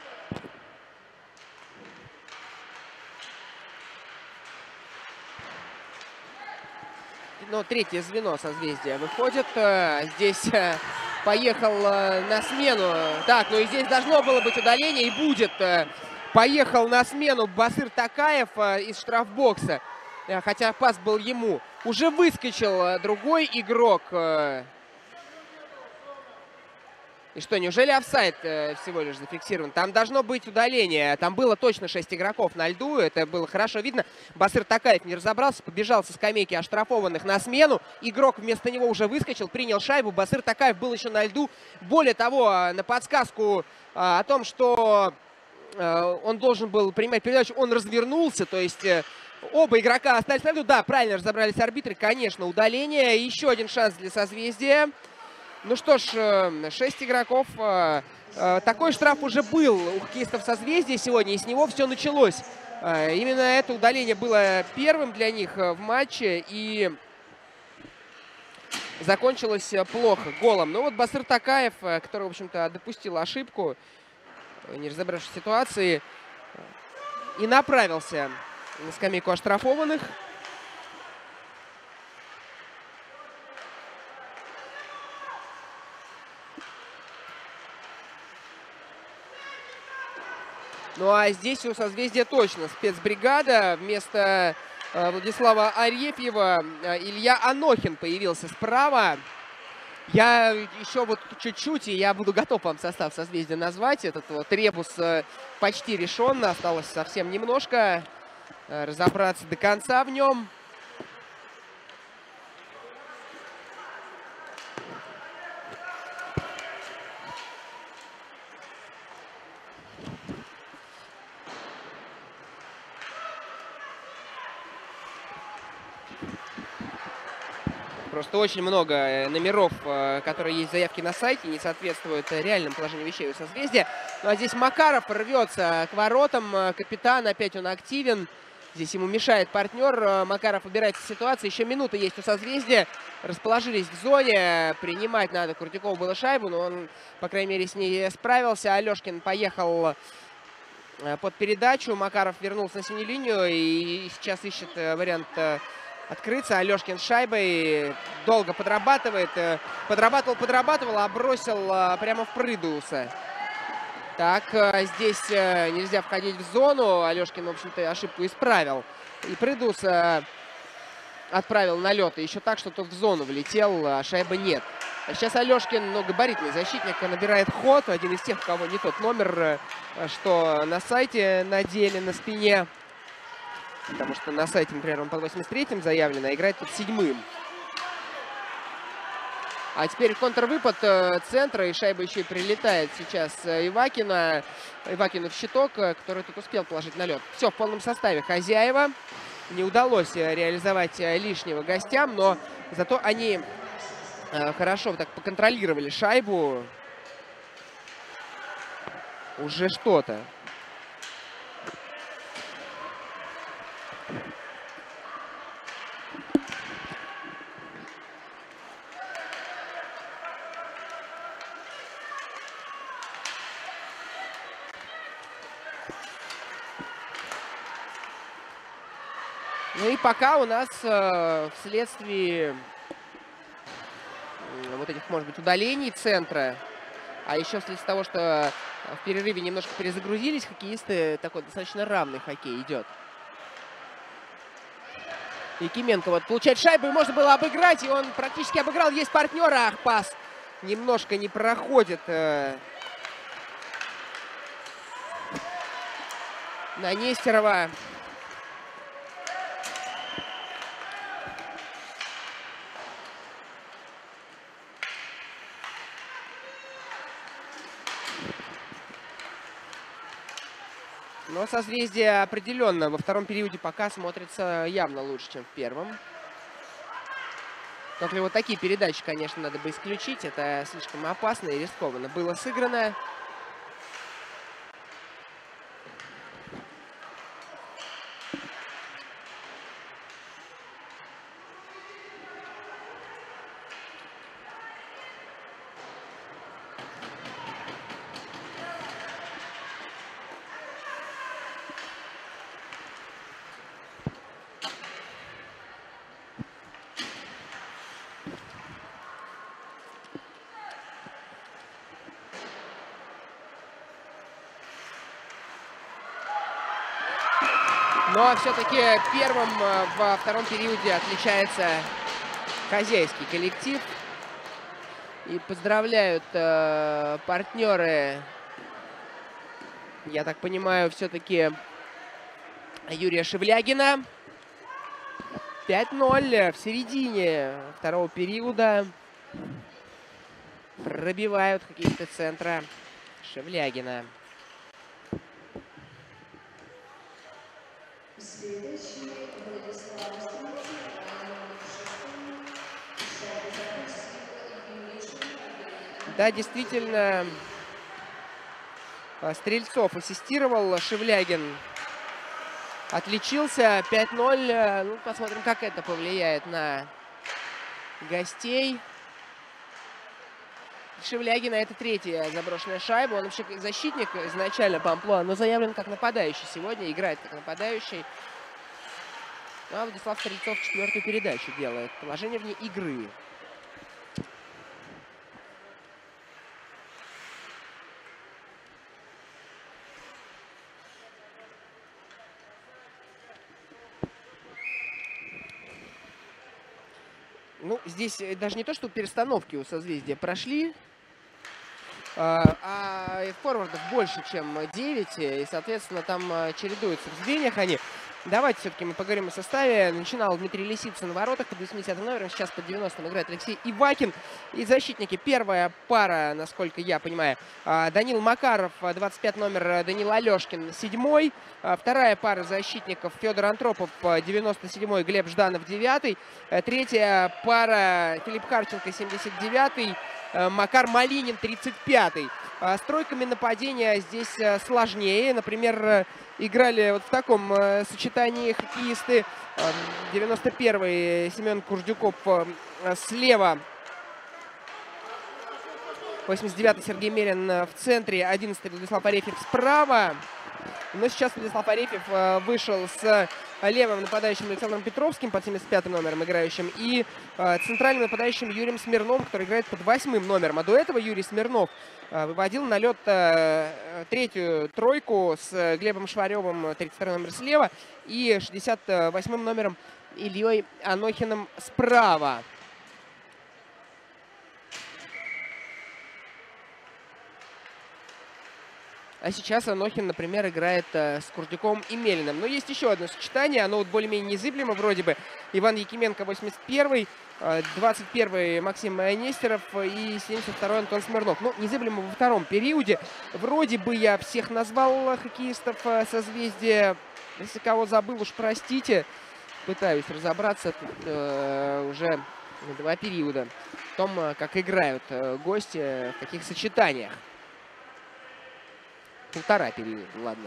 Но третье звено Созвездия выходит. Здесь поехал на смену. Так, ну и здесь должно было быть удаление, и будет. Поехал на смену Басыр Такаев из штрафбокса. Хотя пас был ему. Уже выскочил другой игрок. И что, неужели офсайд всего лишь зафиксирован? Там должно быть удаление. Там было точно шесть игроков на льду. Это было хорошо видно. Басыр Такаев не разобрался, побежал со скамейки оштрафованных на смену. Игрок вместо него уже выскочил, принял шайбу. Басыр Такаев был еще на льду. Более того, на подсказку о том, что он должен был принимать передачу, он развернулся. То есть оба игрока остались на льду. Да, правильно разобрались арбитры. Конечно, удаление. Еще один шанс для Созвездия. Ну что ж, шесть игроков. Такой штраф уже был у хоккеистов Созвездия сегодня, и с него все началось. Именно это удаление было первым для них в матче, и закончилось плохо голом. Ну вот Басыр Такаев, который, в общем-то, допустил ошибку, не разобравшись в ситуации, и направился на скамейку оштрафованных. Ну а здесь у Созвездия точно спецбригада. Вместо э, Владислава Арефьева э, Илья Анохин появился справа. Я еще вот чуть-чуть, и я буду готов вам состав Созвездия назвать. Этот вот ребус э, почти решен. Осталось совсем немножко э, разобраться до конца в нем. Просто очень много номеров, которые есть в заявке на сайте, не соответствуют реальному положению вещей у созвездия. Ну а здесь Макаров рвется к воротам. Капитан, опять он активен. Здесь ему мешает партнер. Макаров убирается из ситуации. Еще минута есть у созвездия. Расположились в зоне. Принимать надо. Крутикову было шайбу, но он, по крайней мере, с ней справился. Алешкин поехал под передачу. Макаров вернулся на синюю линию и сейчас ищет вариант открыться. Алешкин с шайбой долго подрабатывает. Подрабатывал, подрабатывал, а бросил прямо в Прыдуса. Так, здесь нельзя входить в зону. Алешкин, в общем-то, ошибку исправил. И Прыдус отправил на лед. И еще так, что тот в зону влетел, а шайбы нет. А сейчас Алешкин, ну, габаритный защитник, набирает ход. Один из тех, у кого не тот номер, что на сайте на деле, на спине. Потому что на сайте, например, он под восемьдесят третьим заявлено, а играет под седьмым. А теперь контрвыпад центра, и шайба еще и прилетает сейчас Ивакина. Ивакину в щиток, который тут успел положить на лед. Все в полном составе хозяева. Не удалось реализовать лишнего гостям, но зато они хорошо так поконтролировали шайбу. Уже что-то. Ну и пока у нас э, вследствие э, вот этих, может быть, удалений центра, а еще вследствие того, что в перерыве немножко перезагрузились хоккеисты, такой достаточно равный хоккей идет. Якименко вот получает шайбу, и можно было обыграть, и он практически обыграл. Есть партнер, ах, пас немножко не проходит э, на Нестерова. Но созвездие определенно во втором периоде пока смотрится явно лучше, чем в первом. Только вот такие передачи, конечно, надо бы исключить. Это слишком опасно и рискованно было сыграно. Но все-таки первым во втором периоде отличается хозяйский коллектив. И поздравляют э, партнеры, я так понимаю, все-таки Юрия Шевлягина. пять ноль в середине второго периода. Пробивают хоккеисты центра Шевлягина. Да, действительно, Стрельцов ассистировал, Шевлягин отличился. пять ноль. Ну, посмотрим, как это повлияет на гостей. Шевлягина — это третья заброшенная шайба. Он вообще защитник изначально по амплуа, но заявлен как нападающий сегодня. Играет как нападающий. Ну, а Владислав Стрельцов четвертую передачу делает. Положение вне игры. Ну, здесь даже не то, что перестановки у созвездия прошли, а, а форвардов больше, чем девять, и, соответственно, там чередуются в звеньях они. Давайте все-таки мы поговорим о составе. Начинал Дмитрий Лисицын на воротах под восьмидесятым номером. Сейчас под девяностым играет Алексей Ивакин. И защитники. Первая пара, насколько я понимаю, Данил Макаров, двадцать пятый номер, Данил Алешкин, седьмой. Вторая пара защитников Федор Антропов, девяносто седьмой, Глеб Жданов, девятый. Третья пара Филипп Харченко, семьдесят девятый, Макар Малинин, тридцать пятый. С тройками нападения здесь сложнее. Например, играли вот в таком сочетании хоккеисты. девяносто первый Семен Курдюков слева. восемьдесят девятый Сергей Мерин в центре. одиннадцатый Владислав Арефьев справа. Но сейчас Владислав Арефьев вышел с левым нападающим Александром Петровским под семьдесят пятым номером играющим и центральным нападающим Юрием Смирновым, который играет под восьмым номером. А до этого Юрий Смирнов выводил на лед третью тройку с Глебом Шваревым, тридцать второй номер слева, и шестьдесят восьмым номером Ильей Анохиным справа. А сейчас Анохин, например, играет э, с Курдюковым и Мелиным. Но есть еще одно сочетание, оно вот более-менее незыблемо вроде бы. Иван Якименко, восемьдесят первый, э, двадцать первый Максим Нестеров и семьдесят второй Антон Смирнов. Ну, незыблемо во втором периоде. Вроде бы я всех назвал хоккеистов э, созвездия. Если кого забыл, уж простите. Пытаюсь разобраться тут, э, уже два периода в том, как играют э, гости, в каких сочетаниях. Полтора периода, ладно.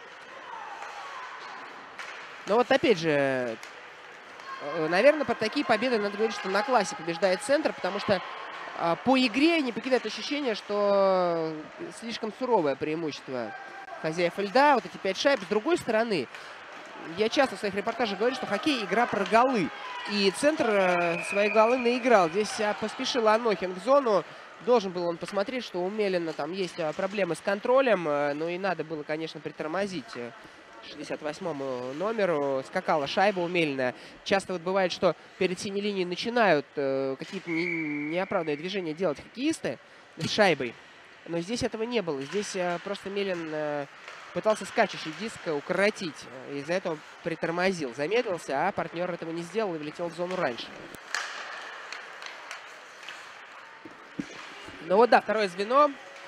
Но вот опять же, наверное, под такие победы надо говорить, что на классе побеждает центр, потому что а, по игре не покидает ощущение, что слишком суровое преимущество хозяев льда. Вот эти пять шайб. С другой стороны, я часто в своих репортажах говорю, что хоккей — игра про голы. И центр э, свои голы наиграл. Здесь а, поспешил Анохин в зону. Должен был он посмотреть, что у Мелина там есть проблемы с контролем. Ну и надо было, конечно, притормозить шестьдесят восьмому номеру. Скакала шайба у Мелина. Часто вот бывает, что перед синей линией начинают э, какие-то не, неоправданные движения делать хоккеисты с шайбой. Но здесь этого не было. Здесь э, просто Мелин э, пытался скачущий диск укоротить. Из-за этого притормозил. Замедлился, а партнер этого не сделал и влетел в зону раньше. Ну вот да, второе звено.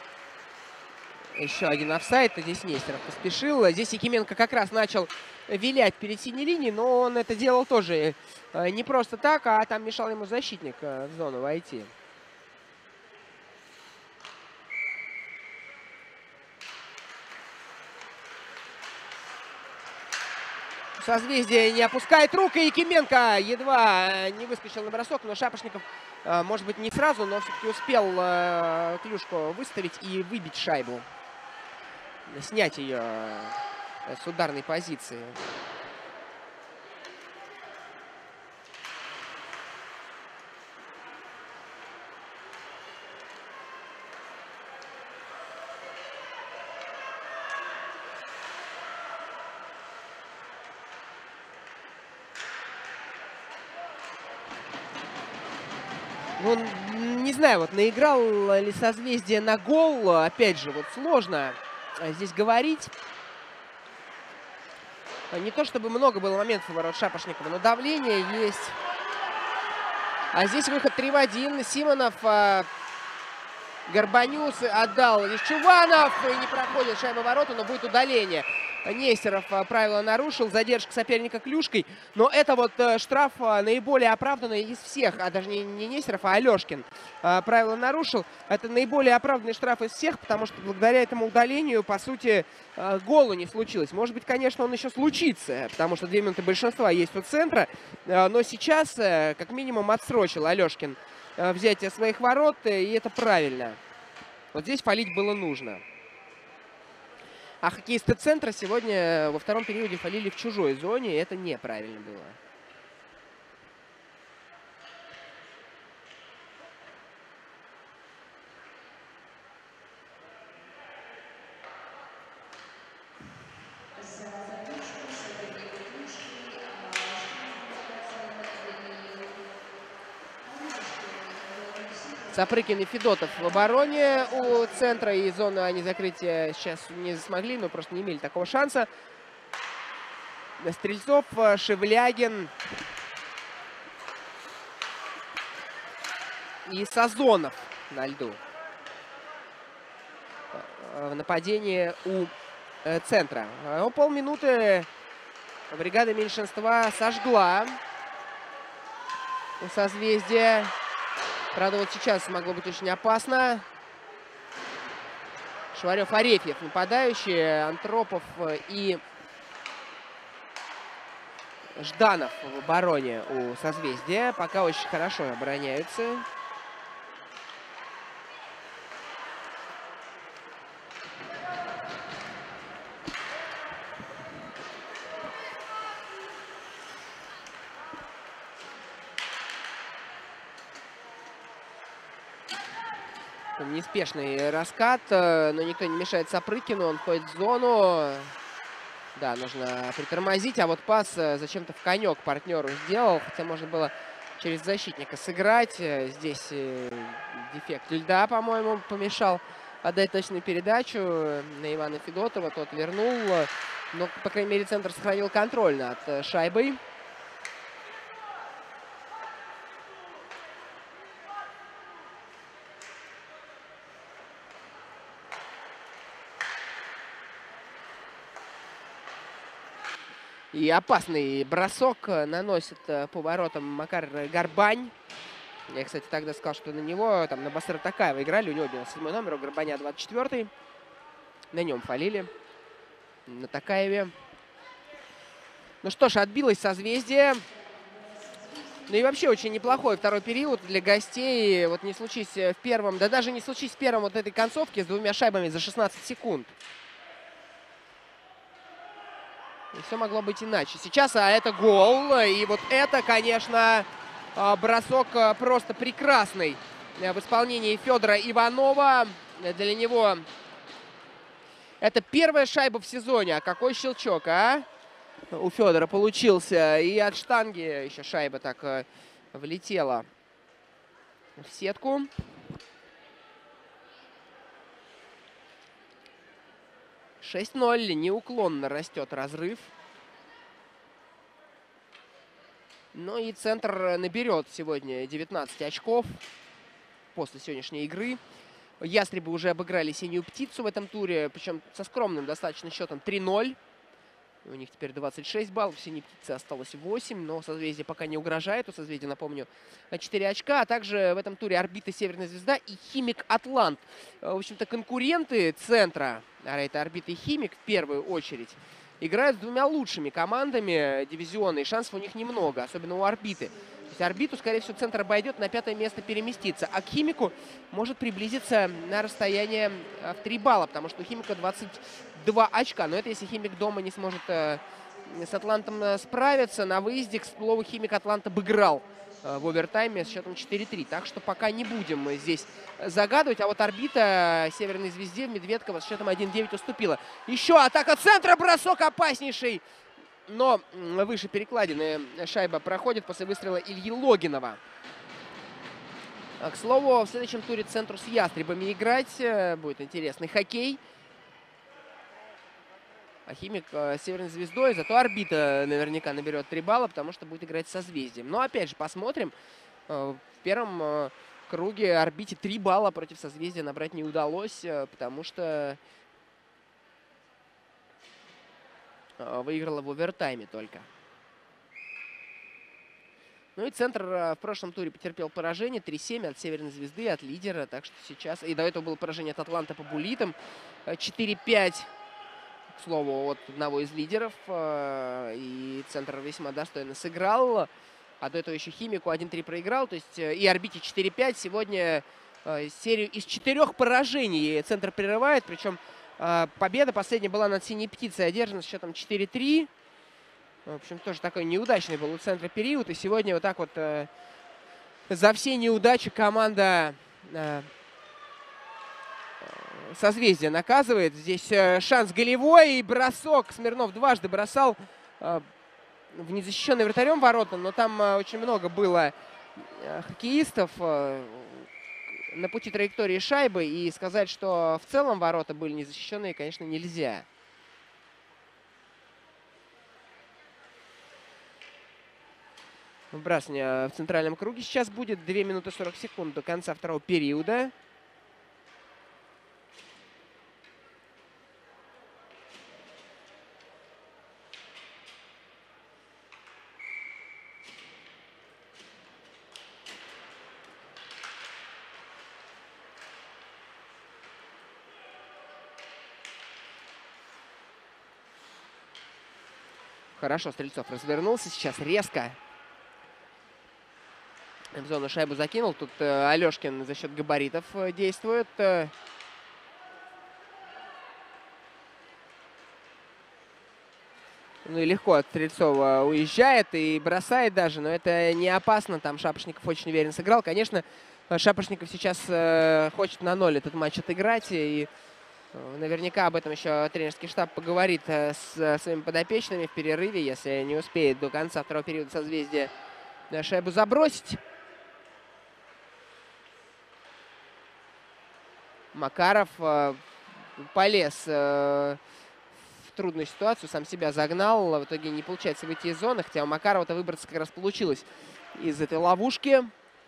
Еще один офсайд. Здесь Нестеров поспешил. Здесь Якименко как раз начал вилять перед синей линией, но он это делал тоже не просто так, а там мешал ему защитник в зону войти. Созвездие не опускает рук, и Якименко едва не выскочил на бросок, но Шапошников, может быть, не сразу, но все-таки успел клюшку выставить и выбить шайбу. Снять ее с ударной позиции. Ну, не знаю, вот наиграл ли созвездие на гол. Опять же, вот сложно здесь говорить. Не то чтобы много было моментов у ворот Шапошникова, но давление есть. А здесь выход три в один. Симонов, Горбанюс отдал лишь Чуванов. И не проходит шайба ворота, но будет удаление. Нестеров правила нарушил, задержка соперника клюшкой. Но это вот штраф наиболее оправданный из всех. А даже не, не Нестеров, а Алешкин правила нарушил. Это наиболее оправданный штраф из всех, потому что благодаря этому удалению, по сути, гола не случилось. Может быть, конечно, он еще случится, потому что две минуты большинства есть у центра. Но сейчас, как минимум, отсрочил Алешкин взятие своих ворот, и это правильно. Вот здесь фалить было нужно. А хоккеисты центра сегодня во втором периоде фалили в чужой зоне, и это неправильно было. Сапрыкин и Федотов в обороне у центра, и зону они закрытия сейчас не смогли, но просто не имели такого шанса. Стрельцов, Шевлягин и Сазонов на льду. В нападении у центра. Ну, полминуты бригада меньшинства сожгла у созвездия. Правда, вот сейчас могло быть очень опасно. Шварев, Арефьев нападающие, Антропов и Жданов в обороне у созвездия. Пока очень хорошо обороняются. Неспешный раскат, но никто не мешает Сапрыкину. Он входит в зону. Да, нужно притормозить. А вот пас зачем-то в конек партнеру сделал. Хотя можно было через защитника сыграть. Здесь дефект льда, по-моему, помешал отдать точную передачу на Ивана Федотова. Тот вернул. Но, по крайней мере, центр сохранил контроль над шайбой. И опасный бросок наносит по воротам Макар Горбань. Я, кстати, тогда сказал, что на него, там, на Басыра Такаева играли. У него девяносто седьмой номер, у Горбаня двадцать четвёртый. На нем фалили. На Такаеве. Ну что ж, отбилось созвездие. Ну и вообще очень неплохой второй период для гостей. Вот не случись в первом, да даже не случись в первом вот этой концовке с двумя шайбами за шестнадцать секунд. И все могло быть иначе. Сейчас, а это гол. И вот это, конечно, бросок просто прекрасный в исполнении Федора Иванова. Для него это первая шайба в сезоне. А какой щелчок, а? У Федора получился. И от штанги еще шайба так влетела в сетку. шесть ноль. Неуклонно растет разрыв. Ну и центр наберет сегодня девятнадцать очков после сегодняшней игры. Ястребы уже обыграли Синюю Птицу в этом туре, причем со скромным достаточно счетом три ноль. У них теперь двадцать шесть баллов, Синей Птице осталось восемь, но созвездие пока не угрожает. У созвездия, напомню, четыре очка, а также в этом туре Орбита, Северная Звезда и Химик Атлант. В общем-то, конкуренты центра, а это Орбита и Химик в первую очередь, играют с двумя лучшими командами дивизиона, и шансов у них немного, особенно у Орбиты. То есть Орбиту, скорее всего, центр обойдет, на пятое место переместится, а к Химику может приблизиться на расстояние в три балла, потому что у Химика двадцать два очка. Но это если Химик дома не сможет э, с Атлантом э, справиться. На выезде, к слову, Химик Атлант обыграл э, в овертайме с счетом четыре три. Так что пока не будем мы здесь загадывать. А вот Орбита Северной Звезде в Медведково с счетом один девять уступила. Еще атака центра, бросок опаснейший. Но выше перекладины шайба проходит после выстрела Ильи Логинова. А, к слову, в следующем туре центру с Ястребами играть. Будет интересный хоккей. А Химик э, Северной Звездой. Зато Орбита наверняка наберет три балла, потому что будет играть с Созвездием. Но опять же, посмотрим. Э, в первом э, круге Орбите три балла против Созвездия набрать не удалось, э, потому что э, выиграла в овертайме только. Ну и центр э, в прошлом туре потерпел поражение. три семь от Северной Звезды, от лидера. Так что сейчас... И до этого было поражение от Атланта по буллитам. четыре пять. К слову, от одного из лидеров. И центр весьма достойно сыграл. А до этого еще Химику один три проиграл. То есть и Орбите четыре пять. Сегодня серию из четырех поражений центр прерывает. Причем победа последняя была над Синей Птицей. Одержана с счетом четыре три. В общем, тоже такой неудачный был у центра период. И сегодня вот так вот за все неудачи команда... Созвездие наказывает. Здесь шанс голевой и бросок. Смирнов дважды бросал э, в незащищенный вратарем ворота, но там э, очень много было э, хоккеистов э, на пути траектории шайбы. И сказать, что в целом ворота были незащищенные, конечно, нельзя. Вбрасывание в центральном круге сейчас будет. две минуты сорок секунд до конца второго периода. Хорошо, Стрельцов развернулся сейчас резко. В зону шайбу закинул. Тут э, Алешкин за счет габаритов э, действует. Э. Ну и легко от Стрельцова уезжает и бросает даже. Но это не опасно. Там Шапошников очень уверенно сыграл. Конечно, Шапошников сейчас э, хочет на ноль этот матч отыграть. И э, наверняка об этом еще тренерский штаб поговорит э, с э, своими подопечными в перерыве, если не успеет до конца второго периода созвездия э, шайбу забросить. Макаров э, полез э, в трудную ситуацию, сам себя загнал. В итоге не получается выйти из зоны, хотя у Макарова-то выбраться как раз получилось из этой ловушки.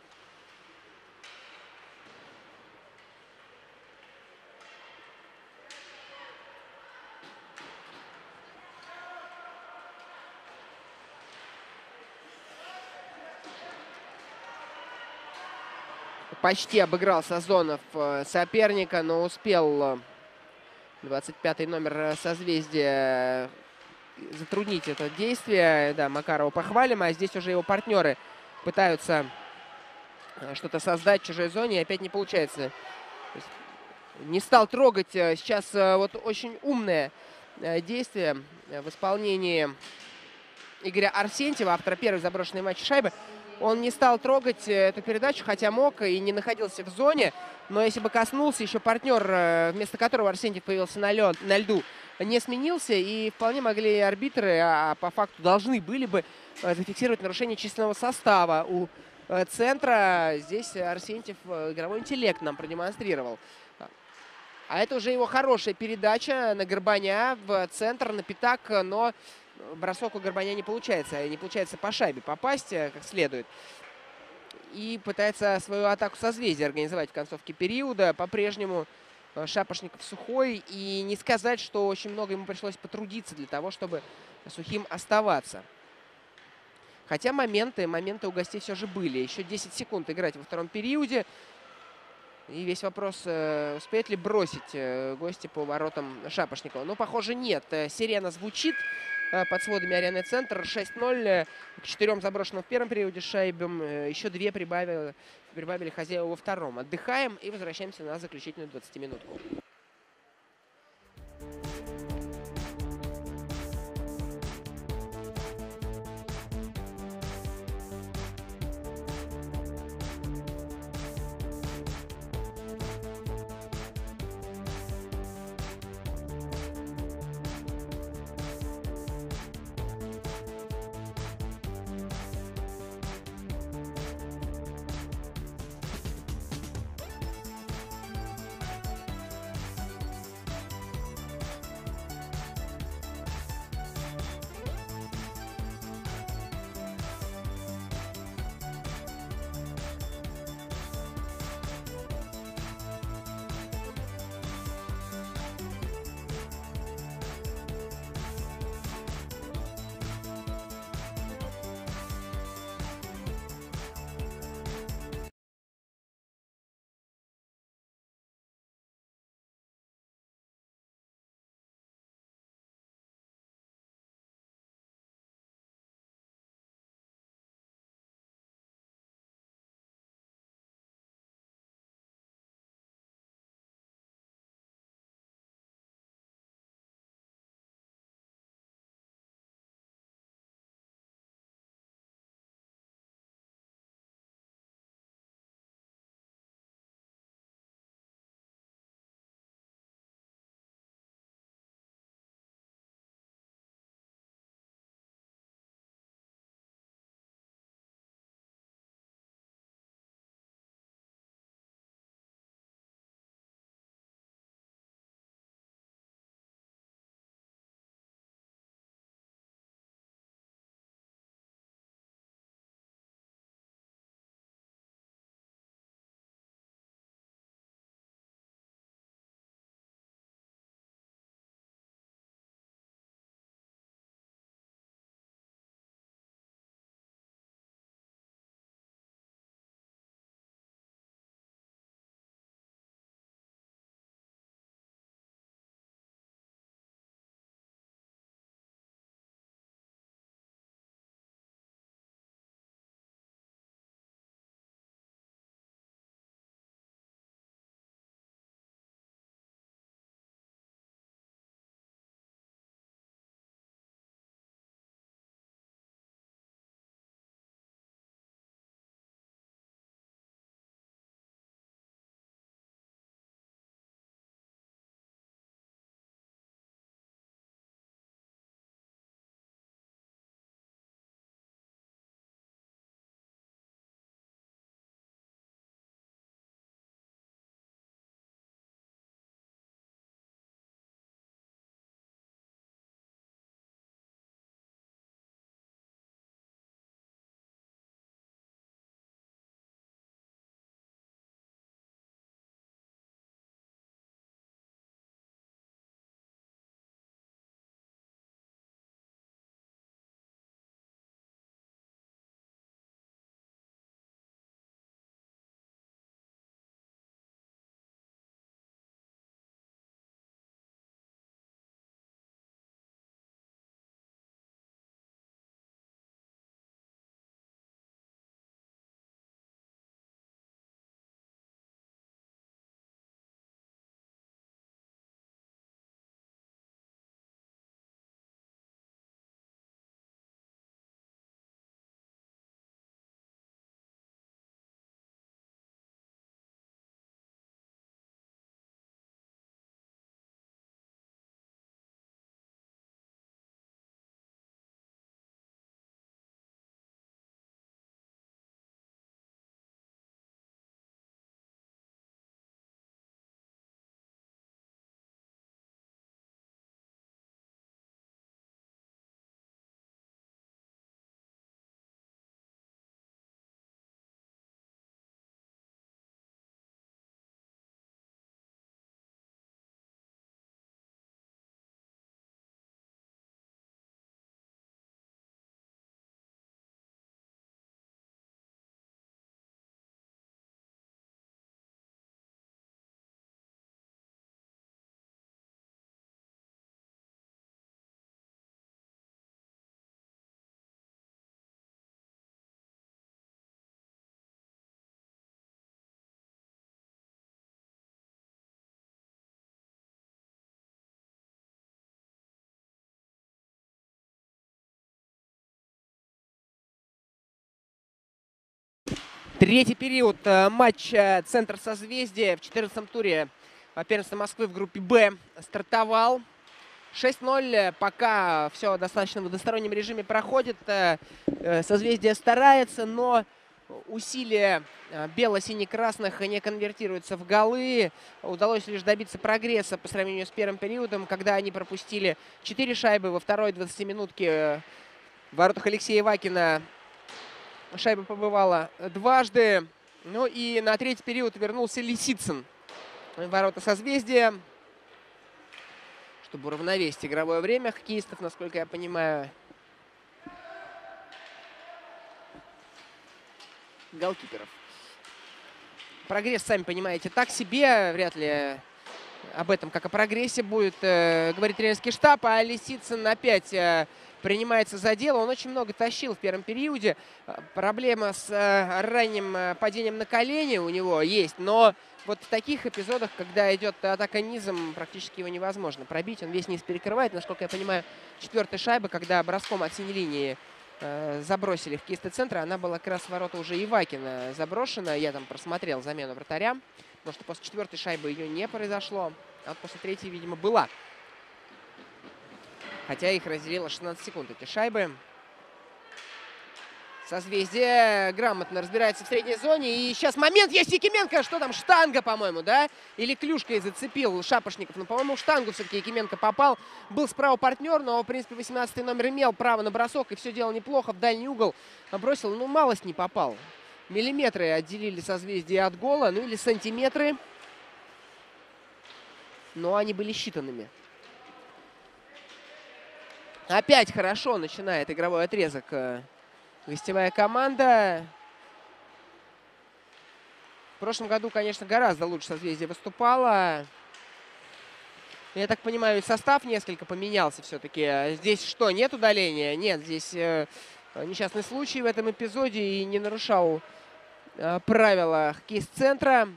Почти обыграл Сазонов соперника, но успел двадцать пятый номер созвездия затруднить это действие. Да, Макарова похвалим, а здесь уже его партнеры пытаются что-то создать в чужой зоне, и опять не получается. Не стал трогать. Сейчас вот очень умное действие в исполнении Игоря Арсентьева, автора первой заброшенной матча шайбы. Он не стал трогать эту передачу, хотя мог и не находился в зоне. Но если бы коснулся, еще партнер, вместо которого Арсентьев появился на, лед, на льду, не сменился. И вполне могли арбитры, а по факту должны были бы зафиксировать нарушение численного состава у центра. Здесь Арсентьев игровой интеллект нам продемонстрировал. А это уже его хорошая передача на Горбаня в центр, на пятак, но бросок у Горбаня не получается. Не получается по шайбе попасть как следует. И пытается свою атаку созвездия организовать в концовке периода. По-прежнему Шапошников сухой. И не сказать, что очень много ему пришлось потрудиться для того, чтобы сухим оставаться. Хотя моменты, моменты у гостей все же были. Еще десять секунд играть во втором периоде. И весь вопрос, успеет ли бросить гости по воротам Шапошникова. Ну, похоже, нет. Сирена звучит под сводами арены «Центр». шесть ноль к четырем заброшенным в первом периоде шайбам. Еще две прибавили, прибавили хозяева во втором. Отдыхаем и возвращаемся на заключительную двадцатиминутку. Третий период матча «Центр созвездия» в четырнадцатом туре первенства Москвы в группе «Б» стартовал. шесть ноль. Пока все достаточно в одностороннем режиме проходит. Созвездие старается, но усилия бело-сине-красных не конвертируются в голы. Удалось лишь добиться прогресса по сравнению с первым периодом, когда они пропустили четыре шайбы. Во второй двадцатиминутке в воротах Алексея Ивакина шайба побывала дважды. Ну и на третий период вернулся Лисицын в ворота созвездия, чтобы уравновесить игровое время хоккеистов, насколько я понимаю. Голкиперов. Прогресс, сами понимаете, так себе. Вряд ли об этом, как о прогрессе, будет э, говорить тренерский штаб. А Лисицын опять э, принимается за дело. Он очень много тащил в первом периоде. Проблема с э, ранним э, падением на колени у него есть. Но вот в таких эпизодах, когда идет атака низом, практически его невозможно пробить. Он весь низ перекрывает. Насколько я понимаю, четвертая шайба, когда броском от синей линии э, забросили в хоккеисты центра, она была как раз в ворота уже Ивакина заброшена. Я там просмотрел замену вратаря. Потому что после четвертой шайбы ее не произошло. А вот после третьей, видимо, была. Хотя их разделило шестнадцать секунд, эти шайбы. Созвездие грамотно разбирается в средней зоне. И сейчас момент есть. Якименко. Что там? Штанга, по-моему, да? Или клюшкой зацепил Шапошников. Но, по-моему, в штангу все-таки Якименко попал. Был справа партнер, но, в принципе, восемнадцатый номер имел право на бросок. И все делал неплохо. В дальний угол бросил. Ну, малость не попал. Миллиметры отделили созвездие от гола. Ну, или сантиметры. Но они были считанными. Опять хорошо начинает игровой отрезок гостевая команда. В прошлом году, конечно, гораздо лучше созвездие выступало. Я так понимаю, состав несколько поменялся все-таки. Здесь что, нет удаления? Нет, здесь э, несчастный случай в этом эпизоде и не нарушал э, правила хоккеист-центра.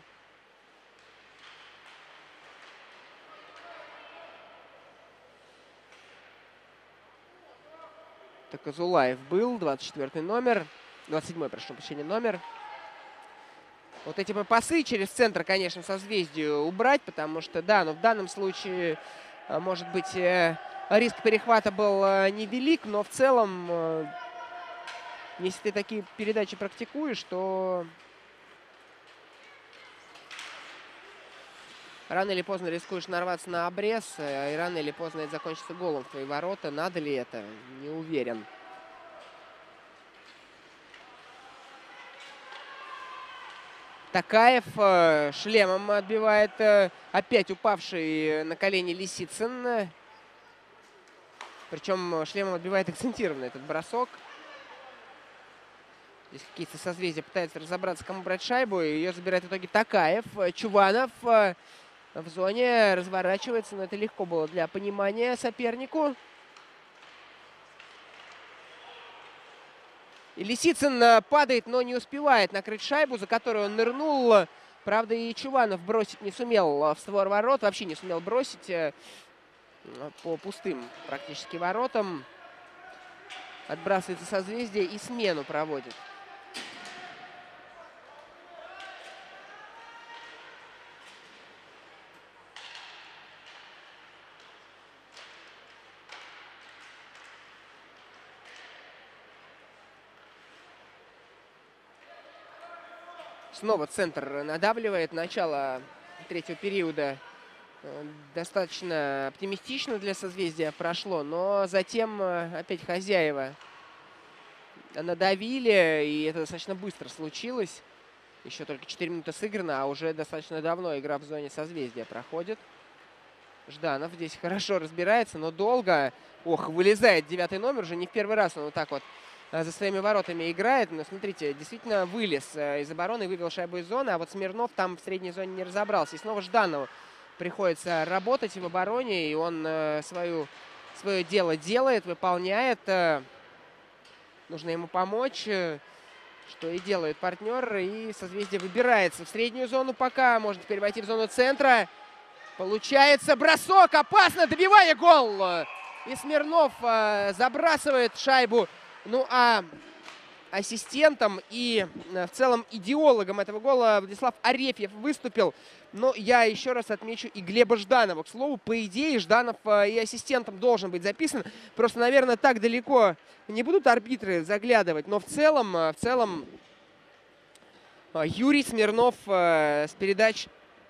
Так, Азулаев был, двадцать четвёртый номер, двадцать седьмой, прошу прощения, номер. Вот эти пасы через центр, конечно, созвездию убрать, потому что, да, но в данном случае, может быть, риск перехвата был невелик, но в целом, если ты такие передачи практикуешь, то рано или поздно рискуешь нарваться на обрез, и рано или поздно это закончится голом в твои ворота. Надо ли это? Не уверен. Такаев шлемом отбивает опять упавший на колени Лисицын. Причем шлемом отбивает акцентированно этот бросок. Здесь какие-то созвездия пытаются разобраться, кому брать шайбу. Ее забирает в итоге Такаев. Чуванов в зоне разворачивается, но это легко было для понимания сопернику. И Лисицын падает, но не успевает накрыть шайбу, за которую он нырнул. Правда, и Чуванов бросить не сумел в створ ворот. Вообще не сумел бросить по пустым практически воротам. Отбрасывается созвездие и смену проводит. Снова центр надавливает. Начало третьего периода достаточно оптимистично для созвездия прошло, но затем опять хозяева надавили, и это достаточно быстро случилось. Еще только четыре минуты сыграно, а уже достаточно давно игра в зоне созвездия проходит. Жданов здесь хорошо разбирается, но долго. Ох, вылезает девятый номер, уже не в первый раз он вот так вот за своими воротами играет. Но смотрите, действительно вылез из обороны, вывел шайбу из зоны, а вот Смирнов там в средней зоне не разобрался. И снова Жданову приходится работать в обороне, и он свою, свое дело делает, выполняет. Нужно ему помочь, что и делает партнер. И созвездие выбирается в среднюю зону пока. Может теперь войти в зону центра. Получается бросок, опасно, добивание, гол! И Смирнов забрасывает шайбу. Ну а ассистентом и в целом идеологом этого гола Владислав Арефьев выступил. Но я еще раз отмечу и Глеба Жданова. К слову, по идее, Жданов и ассистентом должен быть записан. Просто, наверное, так далеко не будут арбитры заглядывать. Но в целом, в целом Юрий Смирнов с передач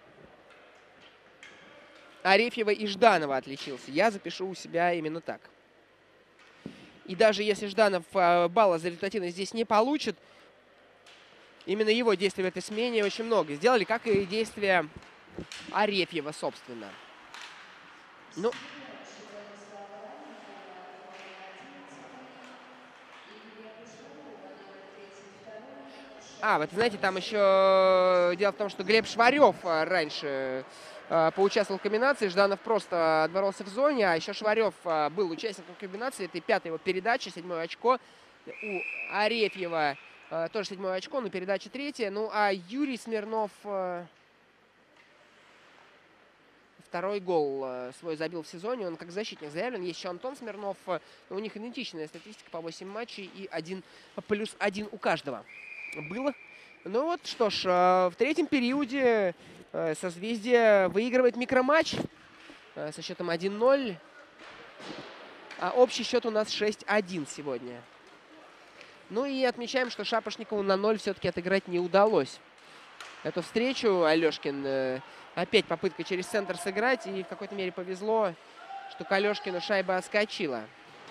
Арефьева и Жданова отличился. Я запишу у себя именно так. И даже если Жданов балла за результативность здесь не получит, именно его действия в этой смене очень много сделали, как и действия Арефьева, собственно. Ну, а, вот знаете, там еще дело в том, что Глеб Шварев раньше поучаствовал в комбинации, Жданов просто отборолся в зоне, а еще Шварев был участником комбинации. Это пятая его передача, седьмое очко. У Арефьева тоже седьмое очко, но передача третья. Ну, а Юрий Смирнов второй гол свой забил в сезоне. Он как защитник заявлен. Есть еще Антон Смирнов. У них идентичная статистика по восемь матчей и один плюс один у каждого было. Ну вот, что ж, в третьем периоде Созвездие выигрывает микроматч со счетом один ноль. А общий счет у нас шесть один сегодня. Ну и отмечаем, что Шапошникову на ноль все-таки отыграть не удалось. Эту встречу Алешкин опять попытка через центр сыграть. И в какой-то мере повезло, что к Алешкину шайба отскочила.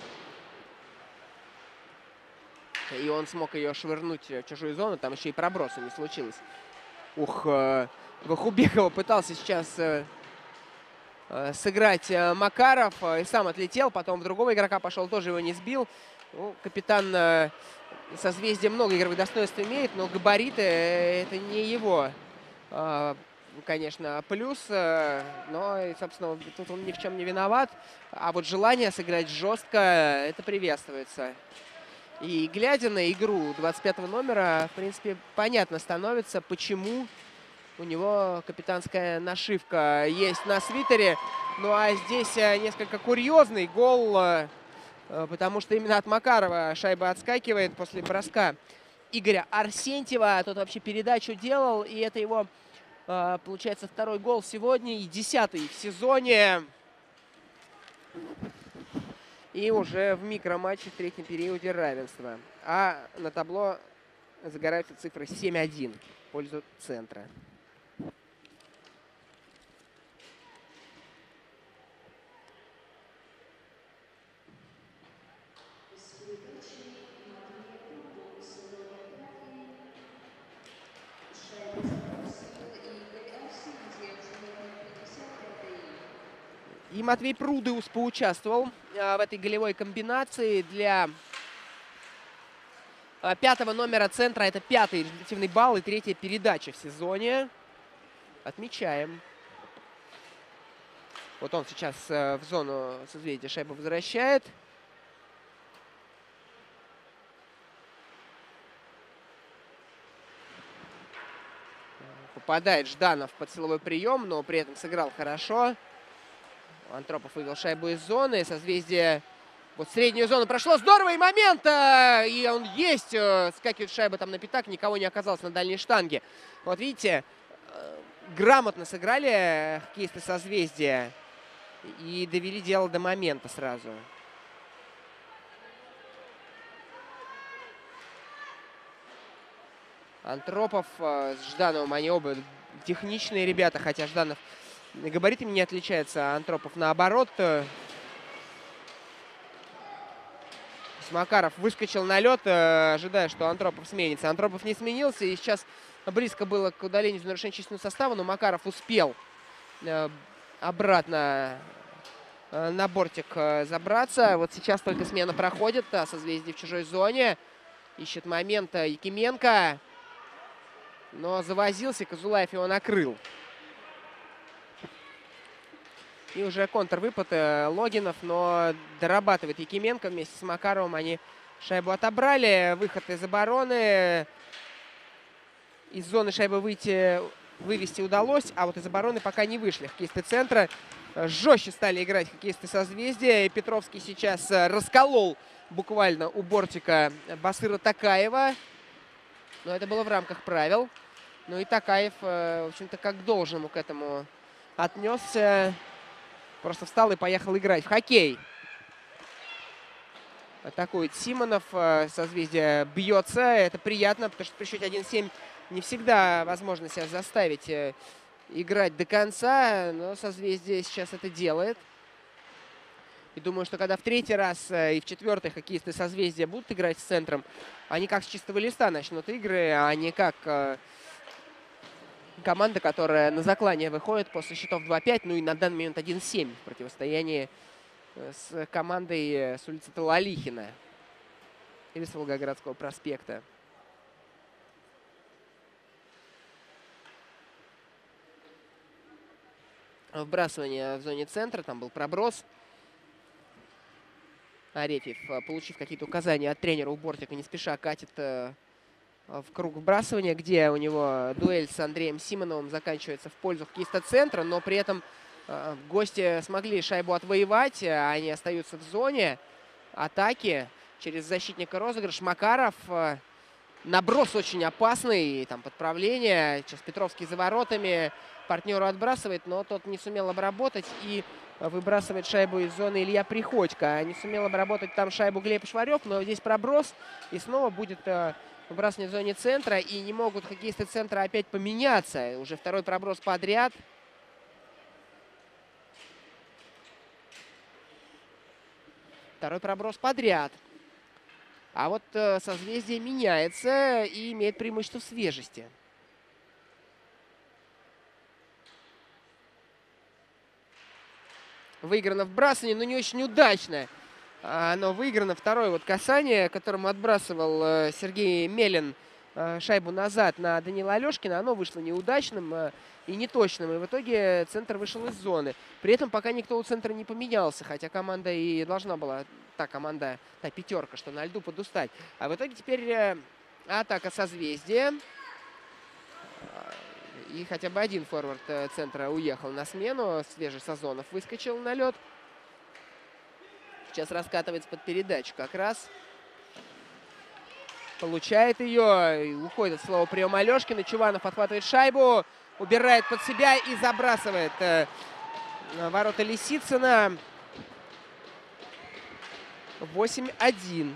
И он смог ее швырнуть в чужую зону. Там еще и проброса не случилось. Ух, Вахубекова пытался сейчас э, э, сыграть э, Макаров э, и сам отлетел. Потом в другого игрока пошел, тоже его не сбил. Ну, капитан э, Созвездия много игровых достоинств имеет, но габариты э, это не его, э, конечно, плюс. Э, но, собственно, тут он ни в чем не виноват. А вот желание сыграть жестко, это приветствуется. И глядя на игру двадцать пятого номера, в принципе, понятно становится, почему у него капитанская нашивка есть на свитере. Ну а здесь несколько курьезный гол, потому что именно от Макарова шайба отскакивает после броска Игоря Арсентьева. Тот вообще передачу делал, и это его, получается, второй гол сегодня и десятый в сезоне. И уже в микроматче в третьем периоде равенство. А на табло загораются цифры семь один в пользу центра. И Матвей Прудеус поучаствовал а, в этой голевой комбинации для а, пятого номера центра. Это пятый результативный балл и третья передача в сезоне. Отмечаем. Вот он сейчас а, в зону Созвездия шайбу возвращает. Попадает Жданов под силовой прием, но при этом сыграл хорошо. Антропов вывел шайбу из зоны. Созвездие вот среднюю зону прошло. Здорово, и момент! И он есть. Скакивает шайба там на пятак. Никого не оказалось на дальней штанге. Вот видите, грамотно сыграли хоккеисты Созвездия. И довели дело до момента сразу. Антропов с Ждановым, они оба техничные ребята. Хотя Жданов габаритами не отличается, а Антропов наоборот. Макаров выскочил на лед, ожидая, что Антропов сменится. Антропов не сменился, и сейчас близко было к удалению из нарушения численного состава, но Макаров успел обратно на бортик забраться. Вот сейчас только смена проходит. Созвездие в чужой зоне. Ищет момента Якименко. Но завозился, Казулаев его накрыл. И уже контрвыпад Логинов, но дорабатывает Якименко вместе с Макаровым. Они шайбу отобрали. Выход из обороны. Из зоны шайбы выйти, вывести удалось, а вот из обороны пока не вышли хоккеисты центра. жестче стали играть хоккеисты Созвездия. И Петровский сейчас расколол буквально у бортика Басыра Такаева. Но это было в рамках правил. Ну и Такаев, в общем-то, как к должному к этому отнесся. Просто встал и поехал играть в хоккей. Атакует Симонов. Созвездие бьется. Это приятно, потому что при счете один семь не всегда возможно себя заставить играть до конца. Но Созвездие сейчас это делает. И думаю, что когда в третий раз и в четвертый хоккеисты Созвездия будут играть с центром, они как с чистого листа начнут игры, а не как команда, которая на заклание выходит после счетов два пять. Ну и на данный момент один семь в противостоянии с командой с улицы Талалихина или с Волгоградского проспекта. Вбрасывание в зоне центра. Там был проброс. Арефьев, получив какие-то указания от тренера у бортика, не спеша катит в круг вбрасывания, где у него дуэль с Андреем Симоновым заканчивается в пользу хоккеиста центра, но при этом гости смогли шайбу отвоевать, они остаются в зоне атаки. Через защитника розыгрыш. Макаров. Наброс очень опасный. Там подправление. Сейчас Петровский за воротами. Партнеру отбрасывает, но тот не сумел обработать. И выбрасывает шайбу из зоны Илья Приходько. Не сумел обработать там шайбу Глеб Шварев, но здесь проброс. И снова будет выбрасывание в зоне центра. И не могут хоккеисты центра опять поменяться. Уже второй проброс подряд. Второй проброс подряд. А вот э, Созвездие меняется и имеет преимущество свежести. Выиграно вбрасывание, но не очень удачно. Оно выиграно. Второе вот касание, которому отбрасывал э, Сергей Мелин э, шайбу назад на Данила Алешкина. Оно вышло неудачным э, и неточным. И в итоге центр вышел из зоны. При этом пока никто у центра не поменялся. Хотя команда и должна была, та команда, та пятерка, что на льду подустать. А в итоге теперь э, атака Созвездия. И хотя бы один форвард э, центра уехал на смену. Свежий Сазонов выскочил на лед. Сейчас раскатывается под передачу как раз. Получает ее. Уходит от слова прием Алешкина. Чуванов отхватывает шайбу. Убирает под себя и забрасывает э, ворота Лисицына. восемь один.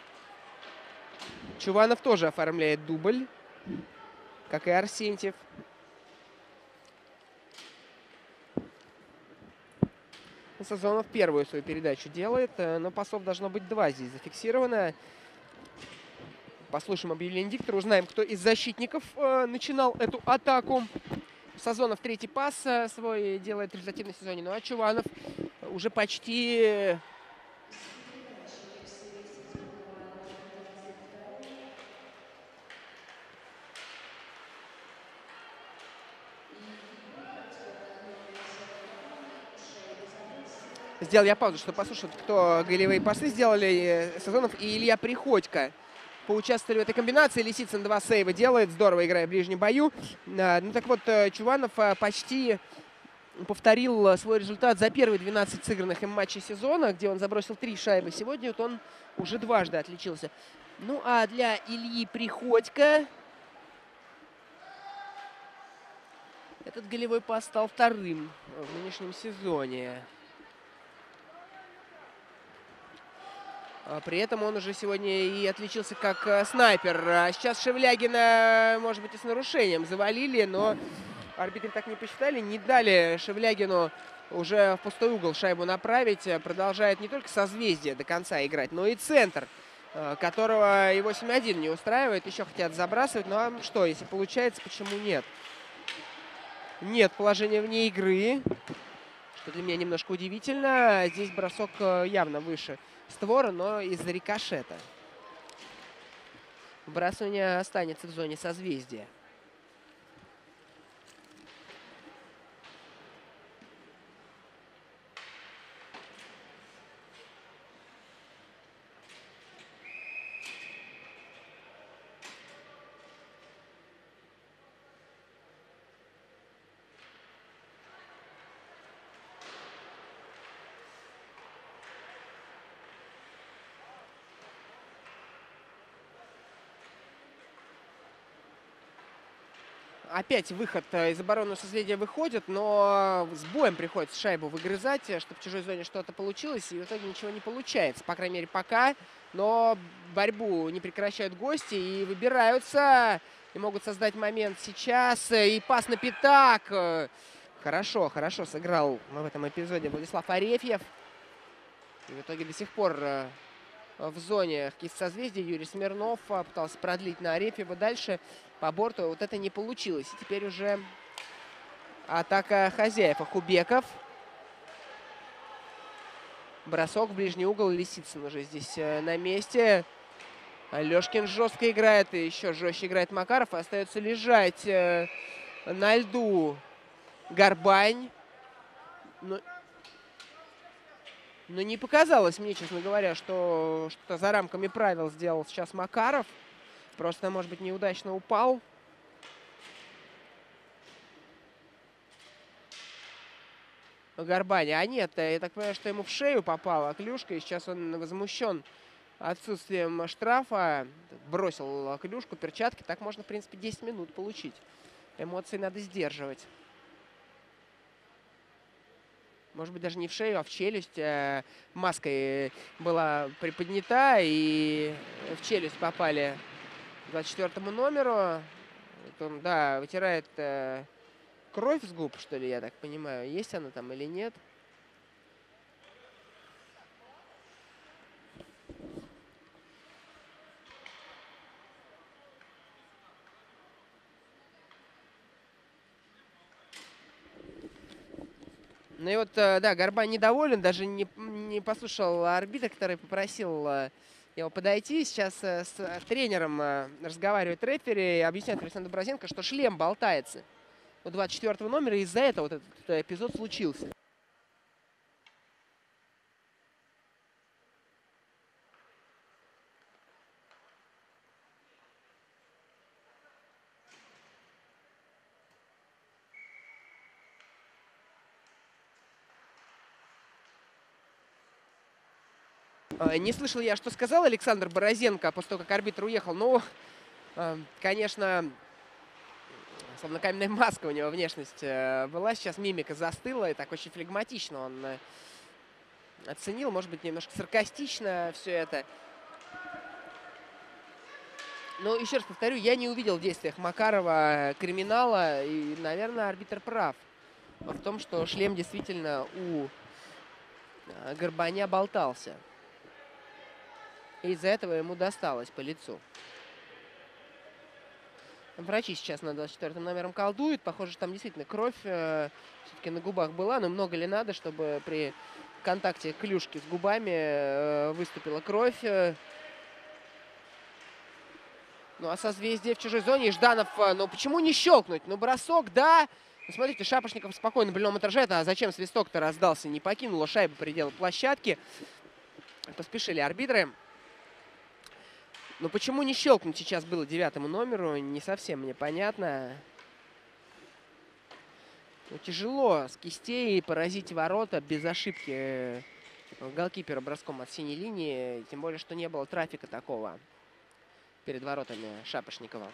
Чуванов тоже оформляет дубль, как и Арсентьев. Сазонов первую свою передачу делает, но пасов должно быть два здесь зафиксировано. Послушаем объявление диктора, узнаем, кто из защитников э, начинал эту атаку. Сазонов третий пас э, свой делает в результативном сезоне, ну а Чуванов уже почти... Сделал я паузу, чтобы послушать, кто голевые пасы сделали. Сазонов и Илья Приходько поучаствовали в этой комбинации. Лисицын два сейва делает, здорово играя в ближнем бою. Ну так вот, Чуванов почти повторил свой результат за первые двенадцать сыгранных им матчей сезона, где он забросил три шайбы. Сегодня вот он уже дважды отличился. Ну а для Ильи Приходько этот голевой пас стал вторым в нынешнем сезоне. При этом он уже сегодня и отличился как снайпер. А сейчас Шевлягина, может быть, и с нарушением завалили, но арбитры так не посчитали. Не дали Шевлягину уже в пустой угол шайбу направить. Продолжает не только Созвездие до конца играть, но и центр, которого и восемь один не устраивает. Еще хотят забрасывать. Ну а что, если получается, почему нет? Нет положения вне игры, что для меня немножко удивительно. Здесь бросок явно выше створа, но из-за рикошета. Вбрасывание останется в зоне Созвездия. Опять выход из обороны созвездия выходит, но с боем приходится шайбу выгрызать, чтобы в чужой зоне что-то получилось, и в итоге ничего не получается, по крайней мере, пока. Но борьбу не прекращают гости и выбираются, и могут создать момент сейчас. И пас на пятак. Хорошо, хорошо сыграл в этом эпизоде Владислав Арефьев. И в итоге до сих пор в зоне кисть созвездия Юрий Смирнов пытался продлить на Арефьева дальше. По борту вот это не получилось. И теперь уже атака хозяев. Ахубеков. Бросок в ближний угол. Лисицын уже здесь на месте. Алешкин жестко играет. И еще жестче играет Макаров. Остается лежать на льду Горбань. Но, но не показалось мне, честно говоря, что что-то за рамками правил сделал сейчас Макаров. Просто, может быть, неудачно упал. Горбаня. А нет, я так понимаю, что ему в шею попала клюшка. И сейчас он возмущен отсутствием штрафа. Бросил клюшку, перчатки. Так можно, в принципе, десять минут получить. Эмоции надо сдерживать. Может быть, даже не в шею, а в челюсть. Маской была приподнята, и в челюсть попали двадцать четвёртому номеру. Он, да, вытирает э, кровь с губ, что ли, я так понимаю. Есть она там или нет. Ну и вот, э, да, Горбань недоволен, даже не, не послушал арбитра, который попросил э, его подойти. Сейчас э, с э, тренером э, разговаривает рефери и объясняет Александр Борозенко, что шлем болтается у двадцать четвёртого номера, и из-за этого вот этот эпизод случился. Не слышал я, что сказал Александр Борозенко после того, как арбитр уехал. Ну, конечно, словно каменная маска у него внешность была. Сейчас мимика застыла, и так очень флегматично он оценил. Может быть, немножко саркастично все это. Но еще раз повторю, я не увидел в действиях Макарова криминала. И, наверное, арбитр прав в том, что шлем действительно у Горбаня болтался. И из-за этого ему досталось по лицу. Врачи сейчас на двадцать четвёртом номером колдуют. Похоже, что там действительно кровь э, все-таки на губах была. Но много ли надо, чтобы при контакте клюшки с губами э, выступила кровь? Ну а созвездие в чужой зоне. И Жданов, э, ну почему не щелкнуть? Ну бросок, да. Ну, смотрите, Шапошников спокойно в ближнем этаже. А зачем свисток-то раздался? Не покинула шайбу предела площадки. Поспешили арбитры. Но почему не щелкнуть сейчас было девятому номеру, не совсем мне понятно. Ну, тяжело с кистей поразить ворота без ошибки голкипера броском от синей линии. Тем более, что не было трафика такого перед воротами Шапошникова.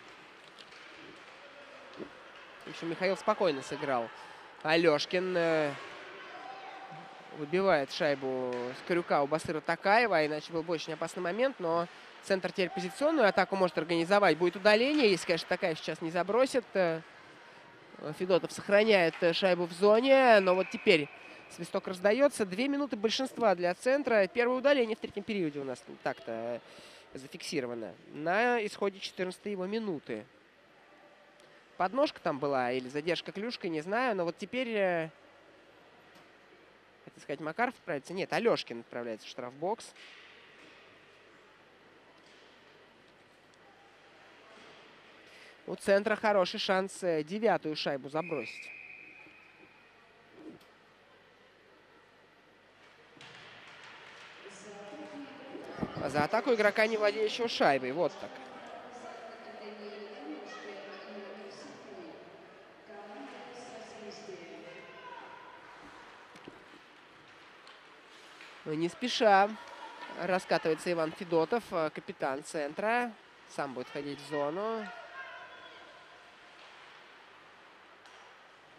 В общем, Михаил спокойно сыграл. Алешкин выбивает шайбу с крюка у Басыра Такаева. Иначе был бы очень опасный момент, но... Центр теперь позиционную атаку может организовать. Будет удаление, если, конечно, Такаев сейчас не забросит. Федотов сохраняет шайбу в зоне. Но вот теперь свисток раздается. Две минуты большинства для центра. Первое удаление в третьем периоде у нас так-то зафиксировано. На исходе четырнадцатой его минуты. Подножка там была или задержка клюшкой, не знаю. Но вот теперь, хотел сказать, Макаров отправится. Нет, Алешкин отправляется в штрафбокс. У центра хороший шанс девятую шайбу забросить. За атаку игрока, не владеющего шайбой. Вот так. Но не спеша раскатывается Иван Федотов, капитан центра. Сам будет ходить в зону.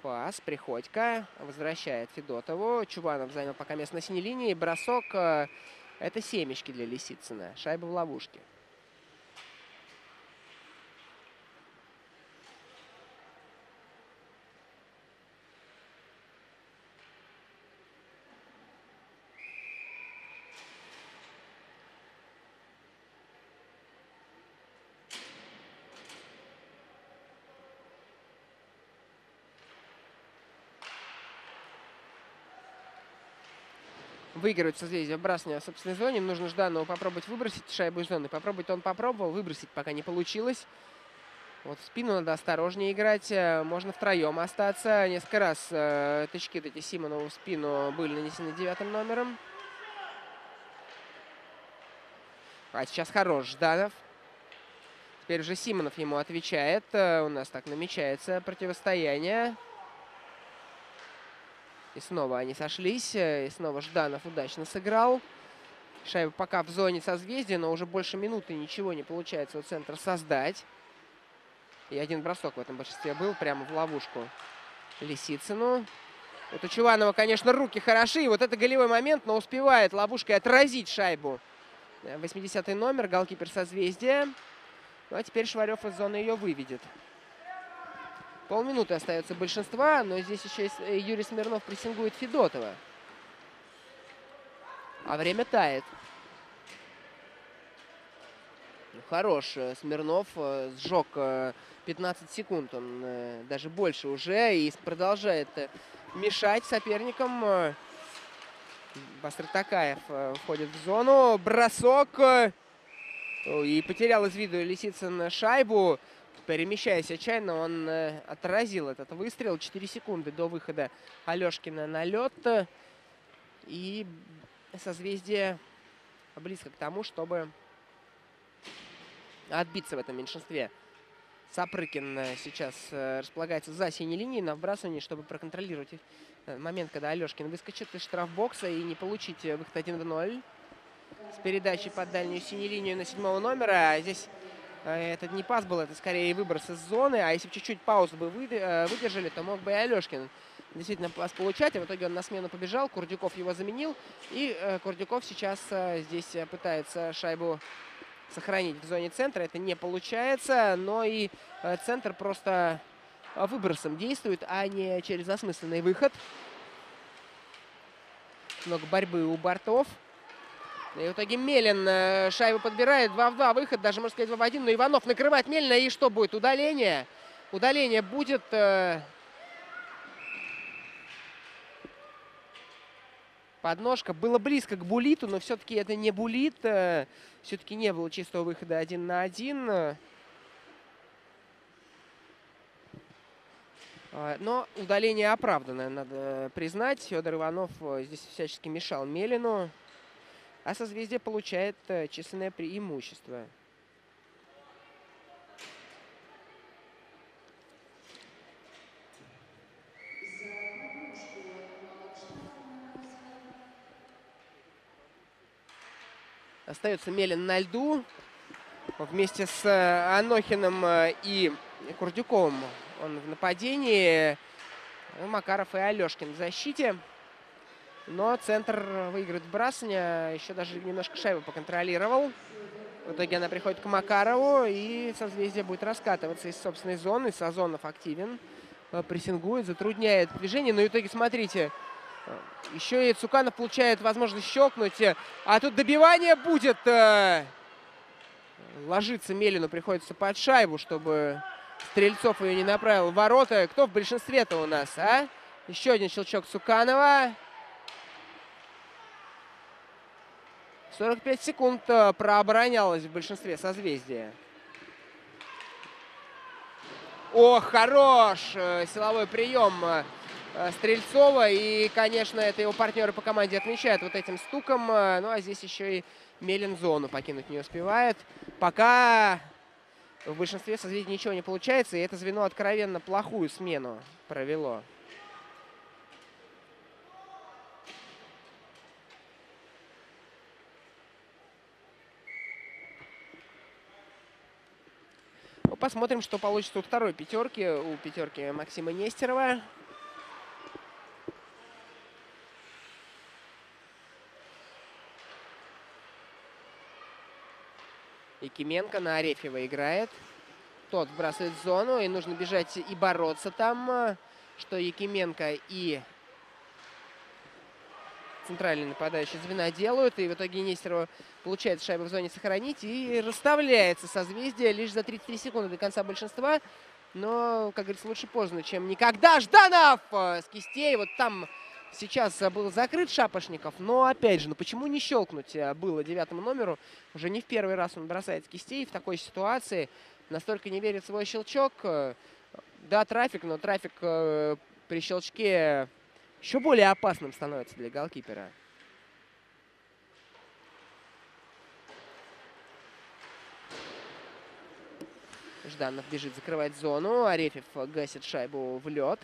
Пас. Приходько возвращает Федотову. Чубанов занял пока место на синей линии. Бросок. Это семечки для Лисицына. Шайба в ловушке. Выигрывает созвездие вбрасывания в собственной зоне. Нужно Жданову попробовать выбросить шайбу из зоны. Попробовать он попробовал. Выбросить пока не получилось. Вот в спину надо осторожнее играть. Можно втроем остаться. Несколько раз э, тычки эти Симонову в спину были нанесены девятым номером. А сейчас хорош Жданов. Теперь уже Симонов ему отвечает. У нас так намечается противостояние. И снова они сошлись. И снова Жданов удачно сыграл. Шайба пока в зоне созвездия, но уже больше минуты ничего не получается у центра создать. И один бросок в этом большинстве был прямо в ловушку Лисицыну. Вот у Чуванова, конечно, руки хороши. И вот это голевой момент, но успевает ловушкой отразить шайбу. восьмидесятый номер, голкипер созвездия. Ну а теперь Шварев из зоны ее выведет. Полминуты остается большинства, но здесь еще Юрий Смирнов прессингует Федотова. А время тает. Хорош Смирнов, сжег пятнадцать секунд, он даже больше уже, и продолжает мешать соперникам. Бастротакаев входит в зону, бросок, и потерял из виду Лисицын шайбу. Перемещаясь отчаянно, он отразил этот выстрел. четыре секунды до выхода Алешкина на лед. И созвездие близко к тому, чтобы отбиться в этом меньшинстве. Сапрыкин сейчас располагается за синей линией на вбрасывании, чтобы проконтролировать момент, когда Алешкин выскочит из штрафбокса и не получить выход один в ноль. С передачей под дальнюю синюю линию на седьмого номера. Здесь этот не пас был, это скорее выброс из зоны. А если бы чуть-чуть паузу бы выдержали, то мог бы и Алешкин действительно пас получать. А в итоге он на смену побежал, Курдюков его заменил. И Курдюков сейчас здесь пытается шайбу сохранить в зоне центра. Это не получается, но и центр просто выбросом действует, а не через осмысленный выход. Много борьбы у бортов. И в итоге Мелин шайбу подбирает. два в два выход, даже можно сказать два в один. Но Иванов накрывает Мелина. И что будет? Удаление. Удаление будет. Подножка. Было близко к Булиту, но все-таки это не Булит. Все-таки не было чистого выхода один на один. Но удаление оправданное, надо признать. Федор Иванов здесь всячески мешал Мелину. А созвездие получает численное преимущество. Остается Мелин на льду. Вместе с Анохиным и Курдюковым он в нападении. Макаров и Алешкин в защите. Но центр выигрывает вбрасывание. Еще даже немножко шайбу поконтролировал. В итоге она приходит к Макарову. И созвездие будет раскатываться из собственной зоны. Сазонов активен. Прессингует, затрудняет движение. Но в итоге, смотрите, еще и Цуканов получает возможность щелкнуть. А тут добивание будет. Ложиться Мелину приходится под шайбу, чтобы Стрельцов ее не направил в ворота. Кто в большинстве-то у нас, а? Еще один щелчок Цуканова. сорок пять секунд прооборонялось в большинстве созвездия. О, хорош силовой прием Стрельцова. И, конечно, это его партнеры по команде отмечают вот этим стуком. Ну, а здесь еще и Мелин зону покинуть не успевает. Пока в большинстве созвездий ничего не получается. И это звено откровенно плохую смену провело. Посмотрим, что получится у второй пятерки, у пятерки Максима Нестерова. Якименко на Арефьева играет. Тот вбрасывает в зону, и нужно бежать и бороться там, что Якименко и центральный нападающий звена делают. И в итоге Нестерова получается шайбу в зоне сохранить. И расставляется созвездие лишь за тридцать три секунды до конца большинства. Но, как говорится, лучше поздно, чем никогда. Жданов с кистей. Вот там сейчас был закрыт Шапошников. Но, опять же, ну почему не щелкнуть было девятому номеру? Уже не в первый раз он бросает с кистей в такой ситуации. Настолько не верит в свой щелчок. Да, трафик, но трафик при щелчке еще более опасным становится для голкипера. Жданов бежит закрывать зону. Арефьев гасит шайбу в лед.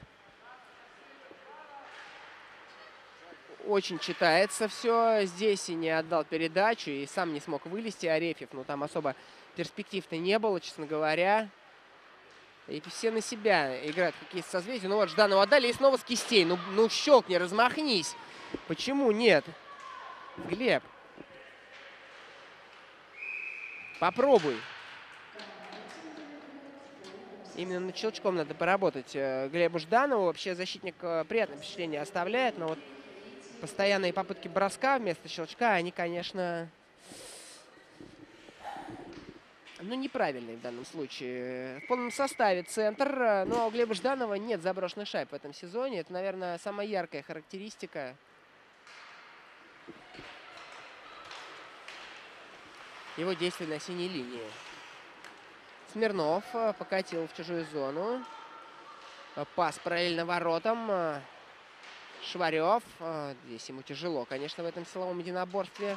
Очень читается все. Здесь и не отдал передачу, и сам не смог вылезти Арефьев. Но там особо перспектив-то не было, честно говоря. И все на себя играют какие-то созвездия. Ну вот, Жданову отдали, и снова с кистей. Ну, ну щелкни, размахнись. Почему нет? Глеб. Попробуй. Именно над щелчком надо поработать Глебу Жданову. Вообще защитник приятное впечатление оставляет. Но вот постоянные попытки броска вместо щелчка, они, конечно... Ну, неправильный в данном случае. В полном составе центр. Но у Глеба Жданова нет заброшенных шайб в этом сезоне. Это, наверное, самая яркая характеристика. Его действий на синей линии. Смирнов покатил в чужую зону. Пас параллельно воротам. Шварев. Здесь ему тяжело, конечно, в этом силовом единоборстве.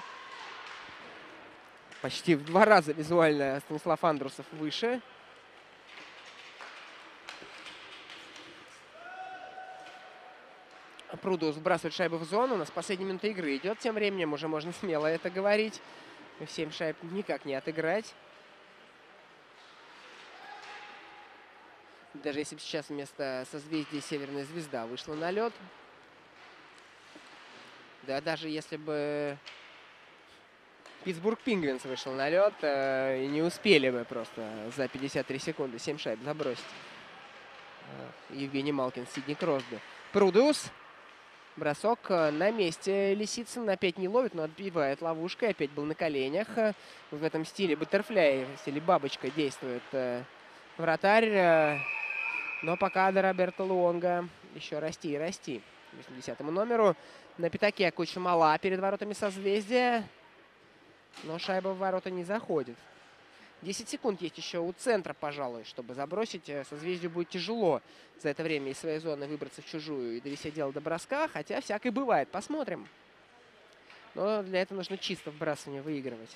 Почти в два раза визуально Станислав Андрусов выше. Прудус сбрасывает шайбу в зону. У нас последняя минута игры идет. Тем временем уже можно смело это говорить. семь шайб никак не отыграть. Даже если бы сейчас вместо созвездия Северная Звезда вышла на лед. Да, даже если бы Питтсбург Пингвинс вышел на лед, э, и не успели бы просто за пятьдесят три секунды семь шайб забросить. Э, Евгений Малкин, Сидни Кросби. Прудус. Бросок на месте. Лисицын опять не ловит, но отбивает ловушкой. Опять был на коленях. В этом стиле баттерфляй, в стиле бабочка действует э, вратарь. Э, но пока до Роберто Луонга еще расти и расти. восьмидесятому номеру. На пятаке куча мала перед воротами созвездия. Но шайба в ворота не заходит. десять секунд есть еще у центра, пожалуй, чтобы забросить. Созвездию будет тяжело за это время из своей зоны выбраться в чужую и довести дело до броска. Хотя всякое бывает. Посмотрим. Но для этого нужно чисто вбрасывание выигрывать.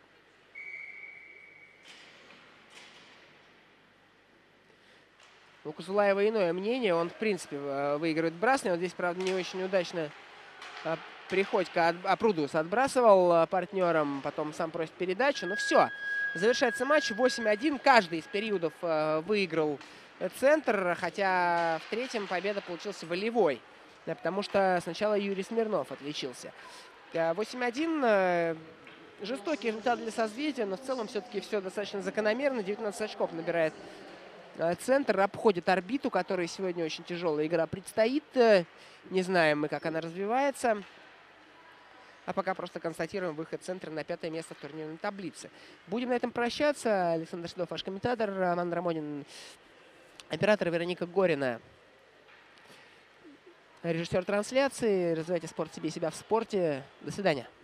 У Кузулаева иное мнение. Он, в принципе, выигрывает вбрасывание. Вот здесь, правда, не очень удачно Приходько, а Прудус отбрасывал партнером, потом сам просит передачу. Ну все, завершается матч восемь один. Каждый из периодов выиграл центр, хотя в третьем победа получился волевой, да, потому что сначала Юрий Смирнов отличился. восемь один. Жестокий результат для созвездия, но в целом все-таки все достаточно закономерно. девятнадцать очков набирает центр, обходит орбиту, которой сегодня очень тяжелая игра предстоит. Не знаем мы, как она развивается. А пока просто констатируем выход центра на пятое место в турнирной таблице. Будем на этом прощаться. Александр Седов, ваш комментатор. Роман Рамонин, оператор. Вероника Горина, режиссер трансляции. Развивайте спорт себе и себя в спорте. До свидания.